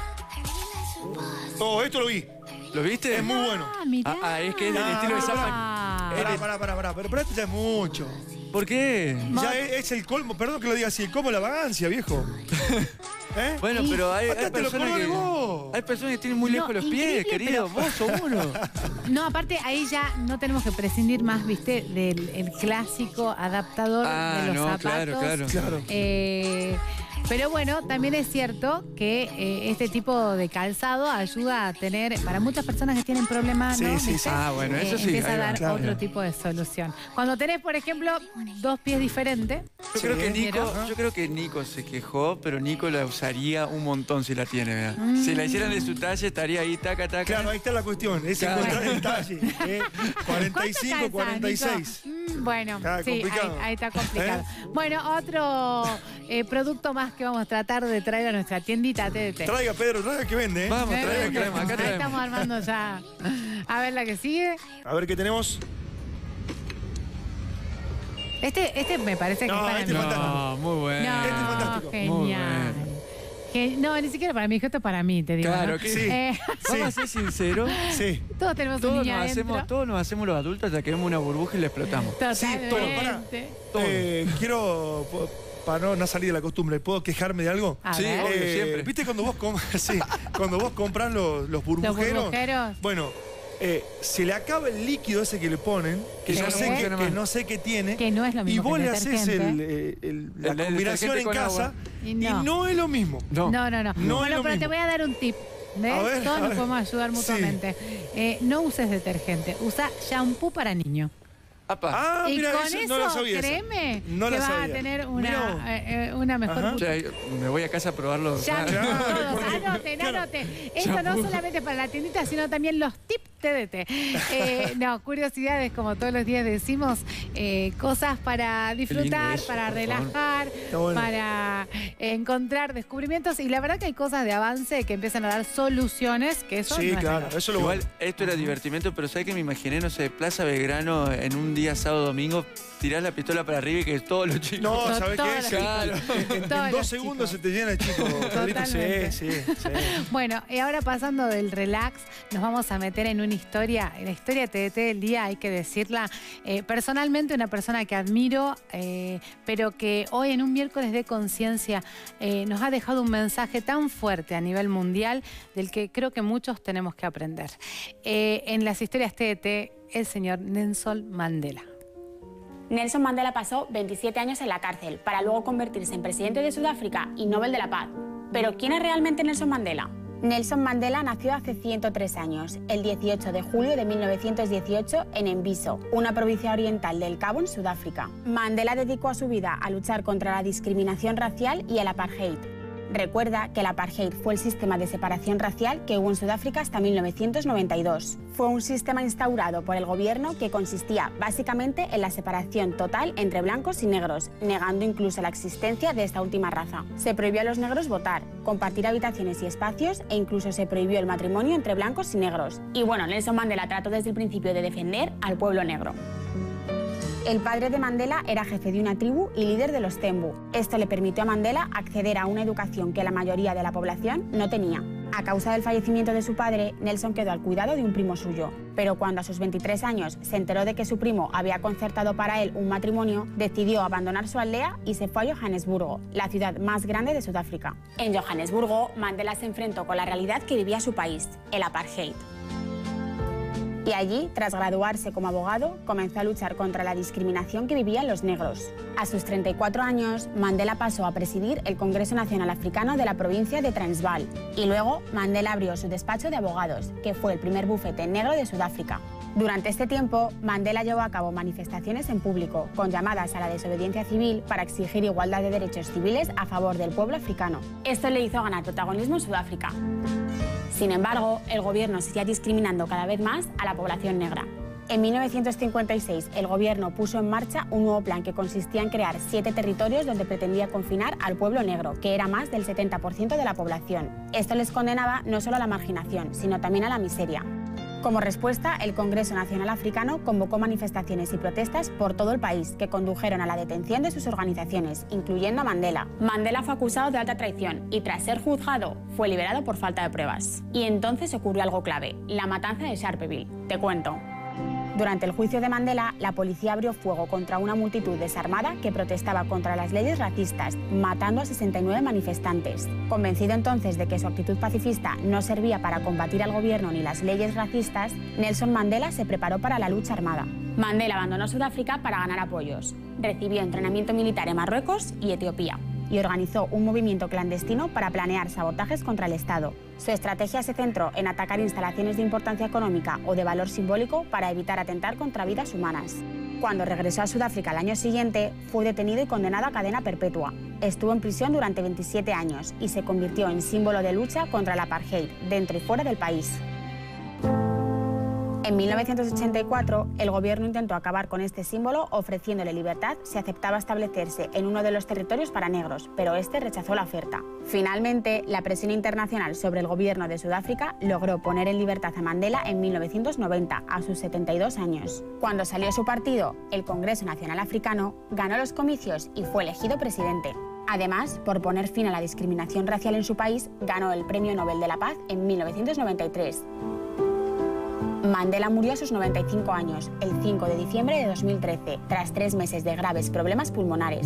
Oh, esto lo vi. ¿Lo viste? Es muy bueno. Mirá. Es que es del estilo de Pará. Pero esto ya es mucho. ¿Por qué? Ya es el colmo, perdón que lo diga así, el colmo de la vagancia, viejo. ¿Eh? Bueno, pero hay personas que tienen muy lejos los pies, querido. Vos sos uno. No, aparte ahí ya no tenemos que prescindir más, ¿viste? Del clásico adaptador de los zapatos. Claro. Pero bueno, también es cierto que este tipo de calzado ayuda a tener, para muchas personas que tienen problemas, ¿no? Sí. Bueno, eso sí. Empieza a dar otro tipo de solución. Cuando tenés, por ejemplo, dos pies diferentes. Yo creo que Nico se quejó, pero Nico la usaría un montón si la tiene, ¿verdad? Si la hicieran de su talle, estaría ahí, taca. Claro, ahí está la cuestión, es encontrar el talle. 45, 46. Bueno, sí, ahí está complicado. Bueno, otro producto más que vamos a tratar de traer a nuestra tiendita TDT. Traiga, Pedro, traiga que vende. Vamos, traemos. Acá traemos. Estamos armando ya. A ver la que sigue. A ver qué tenemos. Este me parece que es para mí. No, muy bueno. No, este es fantástico. Genial. No, ni siquiera para mí, esto es para mí, te digo. Claro ¿no? que sí. Vamos a ser sinceros. Sí. Todos tenemos un niño adentro. Todos nos hacemos los adultos hasta que vemos una burbuja y la explotamos. Totalmente. Quiero, para no salir de la costumbre, ¿puedo quejarme de algo? Sí, obvio, siempre. ¿Viste cuando vos compras los burbujeros? Los burbujeros. Bueno, se le acaba el líquido ese que le ponen, que no sé qué tiene. Que no es lo mismo. Y vos que le haces la combinación en casa y no es lo mismo. No. Bueno, pero mismo. te voy a dar un tip. ¿Ves? Todos nos podemos ayudar mutuamente. No uses detergente, usa shampoo para niño. Y mira, con eso eso, no la sabía créeme, no que la vas a sabía. tener una mejor... Me voy a casa a probarlo. Anote. Esto no solamente para la tiendita, sino también los tips TDT. Curiosidades, como todos los días decimos, cosas para disfrutar, para relajar, para encontrar descubrimientos. Y la verdad que hay cosas de avance que empiezan a dar soluciones, que eso sí, no es claro, nada. eso lo Igual, esto era divertimento, pero ¿sabes qué me imaginé? No sé, Plaza Belgrano en un día sábado domingo, tirás la pistola para arriba y que todos los chicos... No, ¿sabes qué? Claro. En 2 segundos se te llena el chico. Sí. Bueno, y ahora pasando del relax, nos vamos a meter en una historia. La historia TDT del día, hay que decirla. Personalmente, una persona que admiro, pero que hoy en un miércoles de conciencia nos ha dejado un mensaje tan fuerte a nivel mundial del que creo que muchos tenemos que aprender. En las historias TDT, el señor Nelson Mandela. Nelson Mandela pasó 27 años en la cárcel para luego convertirse en presidente de Sudáfrica y Nobel de la Paz. ¿Pero quién es realmente Nelson Mandela? Nelson Mandela nació hace 103 años, el 18 de julio de 1918 en Embiso, una provincia oriental del Cabo en Sudáfrica. Mandela dedicó su vida a luchar contra la discriminación racial y el apartheid. Recuerda que el apartheid fue el sistema de separación racial que hubo en Sudáfrica hasta 1992. Fue un sistema instaurado por el gobierno que consistía básicamente en la separación total entre blancos y negros, negando incluso la existencia de esta última raza. Se prohibió a los negros votar, compartir habitaciones y espacios e incluso se prohibió el matrimonio entre blancos y negros. Y bueno, Nelson Mandela trató desde el principio de defender al pueblo negro. El padre de Mandela era jefe de una tribu y líder de los Tembu. Esto le permitió a Mandela acceder a una educación que la mayoría de la población no tenía. A causa del fallecimiento de su padre, Nelson quedó al cuidado de un primo suyo. Pero cuando a sus 23 años se enteró de que su primo había concertado para él un matrimonio, decidió abandonar su aldea y se fue a Johannesburgo, la ciudad más grande de Sudáfrica. En Johannesburgo, Mandela se enfrentó con la realidad que vivía su país, el apartheid. Y allí, tras graduarse como abogado, comenzó a luchar contra la discriminación que vivían los negros. A sus 34 años, Mandela pasó a presidir el Congreso Nacional Africano de la provincia de Transvaal. Y luego, Mandela abrió su despacho de abogados, que fue el primer bufete negro de Sudáfrica. Durante este tiempo, Mandela llevó a cabo manifestaciones en público, con llamadas a la desobediencia civil para exigir igualdad de derechos civiles a favor del pueblo africano. Esto le hizo ganar protagonismo en Sudáfrica. Sin embargo, el gobierno seguía discriminando cada vez más a la población negra. En 1956, el gobierno puso en marcha un nuevo plan que consistía en crear 7 territorios donde pretendía confinar al pueblo negro, que era más del 70% de la población. Esto les condenaba no solo a la marginación, sino también a la miseria. Como respuesta, el Congreso Nacional Africano convocó manifestaciones y protestas por todo el país que condujeron a la detención de sus organizaciones, incluyendo a Mandela. Mandela fue acusado de alta traición y tras ser juzgado fue liberado por falta de pruebas. Y entonces ocurrió algo clave, la matanza de Sharpeville. Te cuento. Durante el juicio de Mandela, la policía abrió fuego contra una multitud desarmada que protestaba contra las leyes racistas, matando a 69 manifestantes. Convencido entonces de que su actitud pacifista no servía para combatir al gobierno ni las leyes racistas, Nelson Mandela se preparó para la lucha armada. Mandela abandonó Sudáfrica para ganar apoyos. Recibió entrenamiento militar en Marruecos y Etiopía y organizó un movimiento clandestino para planear sabotajes contra el Estado. Su estrategia se centró en atacar instalaciones de importancia económica o de valor simbólico para evitar atentar contra vidas humanas. Cuando regresó a Sudáfrica al año siguiente, fue detenido y condenado a cadena perpetua. Estuvo en prisión durante 27 años y se convirtió en símbolo de lucha contra el apartheid, dentro y fuera del país. En 1984, el gobierno intentó acabar con este símbolo ofreciéndole libertad si aceptaba establecerse en uno de los territorios para negros, pero este rechazó la oferta. Finalmente, la presión internacional sobre el gobierno de Sudáfrica logró poner en libertad a Mandela en 1990, a sus 72 años. Cuando salió su partido, el Congreso Nacional Africano, ganó los comicios y fue elegido presidente. Además, por poner fin a la discriminación racial en su país, ganó el Premio Nobel de la Paz en 1993. Mandela murió a sus 95 años, el 5 de diciembre de 2013, tras 3 meses de graves problemas pulmonares.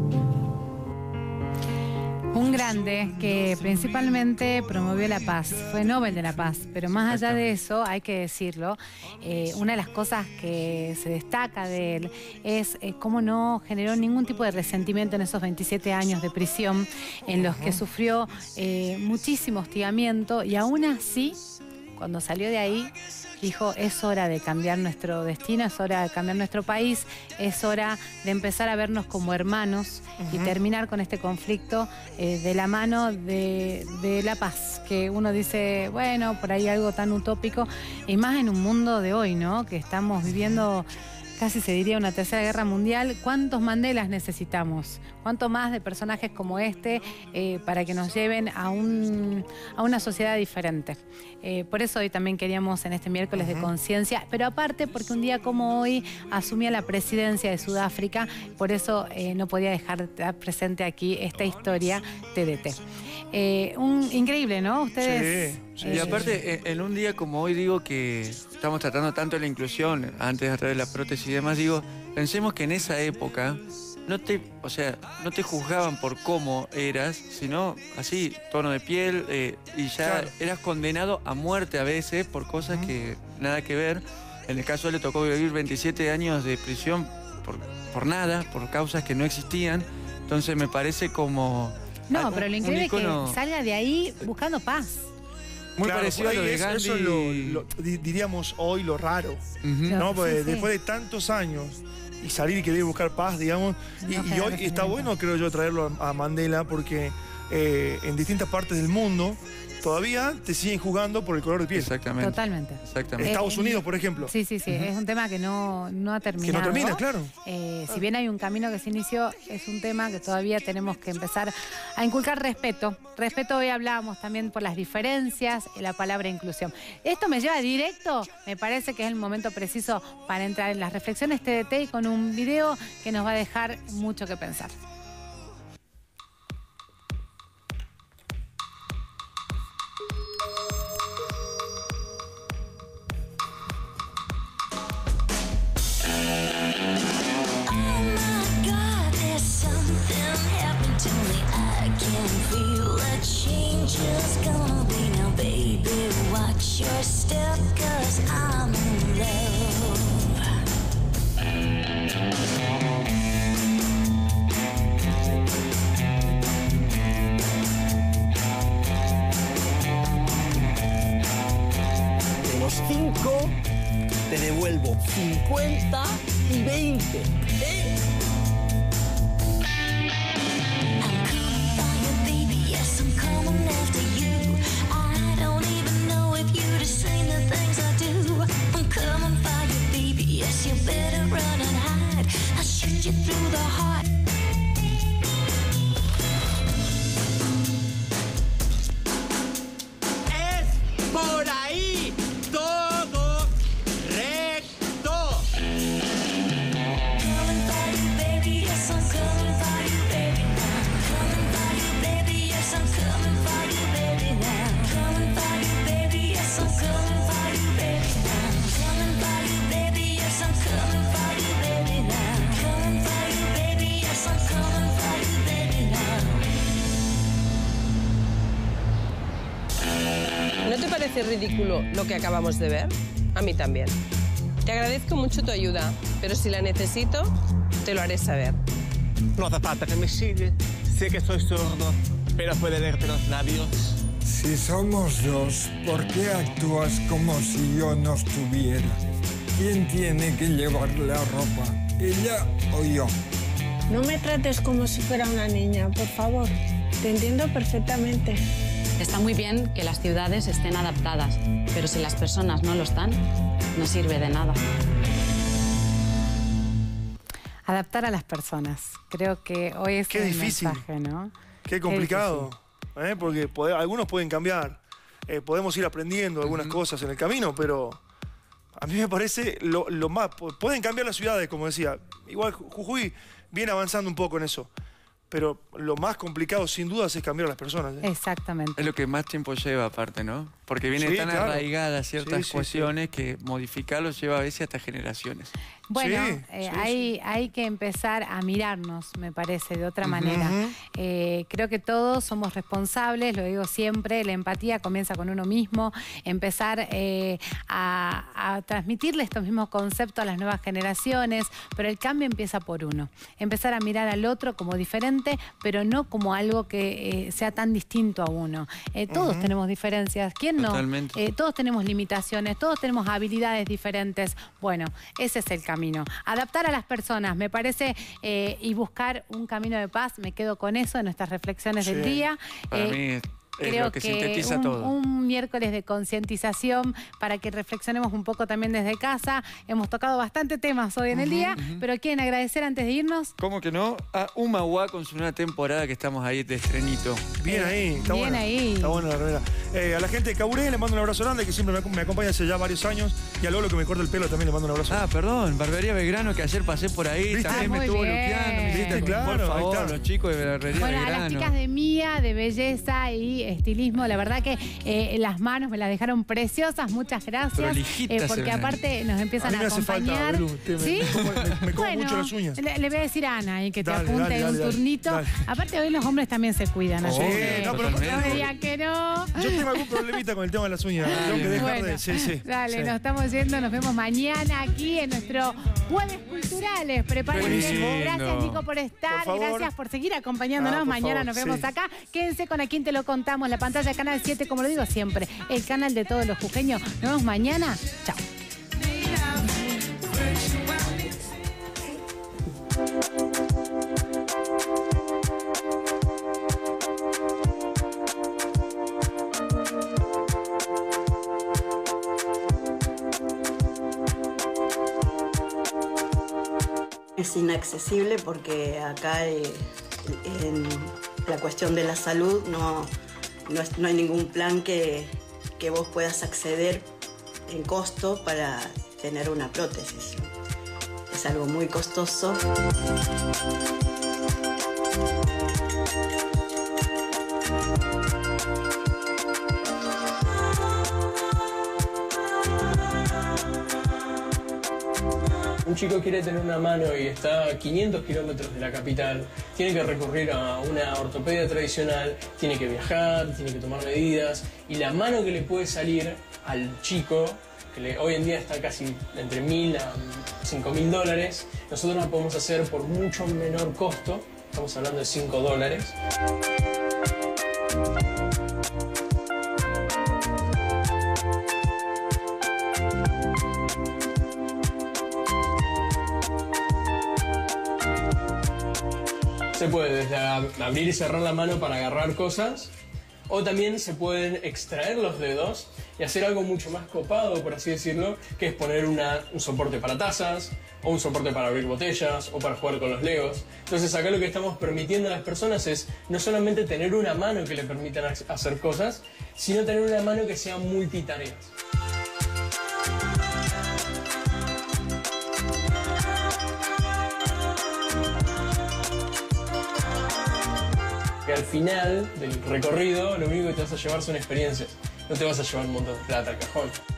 Un grande que principalmente promovió la paz, fue Nobel de la Paz, pero más allá de eso, hay que decirlo, una de las cosas que se destaca de él es cómo no generó ningún tipo de resentimiento en esos 27 años de prisión en los que sufrió muchísimo hostigamiento y aún así, cuando salió de ahí, dijo, es hora de cambiar nuestro destino, es hora de cambiar nuestro país, es hora de empezar a vernos como hermanos y terminar con este conflicto de la mano de la paz, que uno dice, bueno, por ahí algo tan utópico, y más en un mundo de hoy, ¿no? Que estamos viviendo casi se diría una tercera guerra mundial. ¿Cuántos Mandelas necesitamos? ¿Cuánto más de personajes como este para que nos lleven a una sociedad diferente? Por eso hoy también queríamos en este miércoles de conciencia, pero aparte porque un día como hoy asumía la presidencia de Sudáfrica, por eso no podía dejar de estar presente aquí esta historia TDT. Increíble, ¿no? Ustedes... Sí. Y aparte, en un día como hoy, digo que estamos tratando tanto la inclusión, antes a través de la prótesis y demás, digo, pensemos que en esa época no te juzgaban por cómo eras, sino así, tono de piel, y ya eras condenado a muerte a veces por cosas que nada que ver. En el caso de él le tocó vivir 27 años de prisión por nada, por causas que no existían. Entonces me parece como... No, pero lo increíble es que salga de ahí buscando paz. Muy parecido a lo de Gandhi. Eso es diríamos hoy lo raro, ¿no? Porque después de tantos años y salir y querer buscar paz, digamos, y hoy está bueno, creo yo, traerlo a Mandela porque en distintas partes del mundo todavía te siguen juzgando por el color de piel. Exactamente. Totalmente. Exactamente. Estados Unidos, por ejemplo. Sí, es un tema que no ha terminado. Que no termina, claro. Si bien hay un camino que se inició, es un tema que todavía tenemos que empezar a inculcar respeto. Respeto, hoy hablábamos también por las diferencias y la palabra inclusión. Esto me lleva directo, me parece que es el momento preciso para entrar en las reflexiones TDT y con un video que nos va a dejar mucho que pensar. devuelvo 50 y 20. Por ahí, todo recto. ¿No te parece ridículo lo que acabamos de ver? A mí también. Te agradezco mucho tu ayuda, pero si la necesito, te lo haré saber. No hace falta que me sigue. Sé que soy sordo, pero puede leerte los labios. Si somos dos, ¿por qué actúas como si yo no estuviera? ¿Quién tiene que llevar la ropa? ¿Ella o yo? No me trates como si fuera una niña, por favor. Te entiendo perfectamente. Está muy bien que las ciudades estén adaptadas, pero si las personas no lo están, no sirve de nada. Adaptar a las personas. Creo que hoy es Qué el difícil. mensaje, ¿no? Qué complicado, porque algunos pueden cambiar. Podemos ir aprendiendo algunas cosas en el camino, pero a mí me parece lo más... Pueden cambiar las ciudades, como decía. Igual Jujuy viene avanzando un poco en eso. Pero lo más complicado, sin dudas, es cambiar a las personas. Exactamente. Es lo que más tiempo lleva, aparte, ¿no? Porque vienen tan arraigadas ciertas cuestiones que modificarlos lleva a veces hasta generaciones. Bueno, hay que empezar a mirarnos, me parece, de otra manera. Creo que todos somos responsables, lo digo siempre, la empatía comienza con uno mismo, empezar a transmitirle estos mismos conceptos a las nuevas generaciones, pero el cambio empieza por uno. Empezar a mirar al otro como diferente, pero no como algo que sea tan distinto a uno. Todos tenemos diferencias, ¿quién no? Totalmente. Todos tenemos limitaciones, todos tenemos habilidades diferentes. Bueno, ese es el camino. Adaptar a las personas, me parece, y buscar un camino de paz. Me quedo con eso en nuestras reflexiones del día. Para mí es lo que sintetiza todo. Un miércoles de concientización para que reflexionemos un poco también desde casa. Hemos tocado bastante temas hoy en el día, pero ¿quieren agradecer antes de irnos? ¿Cómo que no? A Humahuá con su nueva temporada que estamos ahí de estrenito. Bien ahí, está bien buena. ahí. Está buena la remera. A la gente de Caburé le mando un abrazo grande, que siempre me acompaña hace ya varios años. Y a Lolo, que me corta el pelo, también le mando un abrazo. Ah, perdón, Barbería Belgrano, que ayer pasé por ahí, ¿Viste? también me muy estuvo bien. luqueando. ¿Viste? Claro, por ahí favor, está. los chicos de Barbería Bueno, a Belgrano. las chicas de Mía, de belleza y estilismo, la verdad que las manos me las dejaron preciosas, muchas gracias. Prolijitas se porque ven. aparte nos empiezan A mí me a hace falta, acompañar. Belu, ¿Sí? me como Bueno, mucho las uñas. le voy a decir a Ana y que te Dale, apunte dale, un dale, turnito. dale. Aparte hoy los hombres también se cuidan. así Sí, que no, pero no me digan que no. Yo tengo algún problemita con el tema de las uñas. Tengo que dejar Bueno, de... Sí. Dale, Sí. nos estamos yendo, nos vemos mañana aquí en nuestro Jueves Culturales. Prepárense. Buenísimo. Gracias, Nico, por estar. Por favor. Gracias por seguir acompañándonos. Por Mañana favor, nos vemos sí. acá. Quédense con A Quién Te Lo Contamos, la pantalla de Canal 7, como lo digo siempre, el canal de todos los jujeños. Nos vemos mañana. Chao. Es inaccesible porque acá en la cuestión de la salud no hay ningún plan que vos puedas acceder en costo para tener una prótesis. Es algo muy costoso. Un chico quiere tener una mano y está a 500 kilómetros de la capital, tiene que recurrir a una ortopedia tradicional, tiene que viajar, tiene que tomar medidas, y la mano que le puede salir al chico, que hoy en día está casi entre $1.000 a $5.000, nosotros la podemos hacer por mucho menor costo, estamos hablando de $5. Se puede desde abrir y cerrar la mano para agarrar cosas, o también se pueden extraer los dedos y hacer algo mucho más copado, por así decirlo, que es poner un soporte para tazas, o un soporte para abrir botellas, o para jugar con los legos. Entonces acá lo que estamos permitiendo a las personas es no solamente tener una mano que le permitan hacer cosas, sino tener una mano que sea multitareas. Que al final del recorrido lo único que te vas a llevar son experiencias. No te vas a llevar un montón de plata al cajón.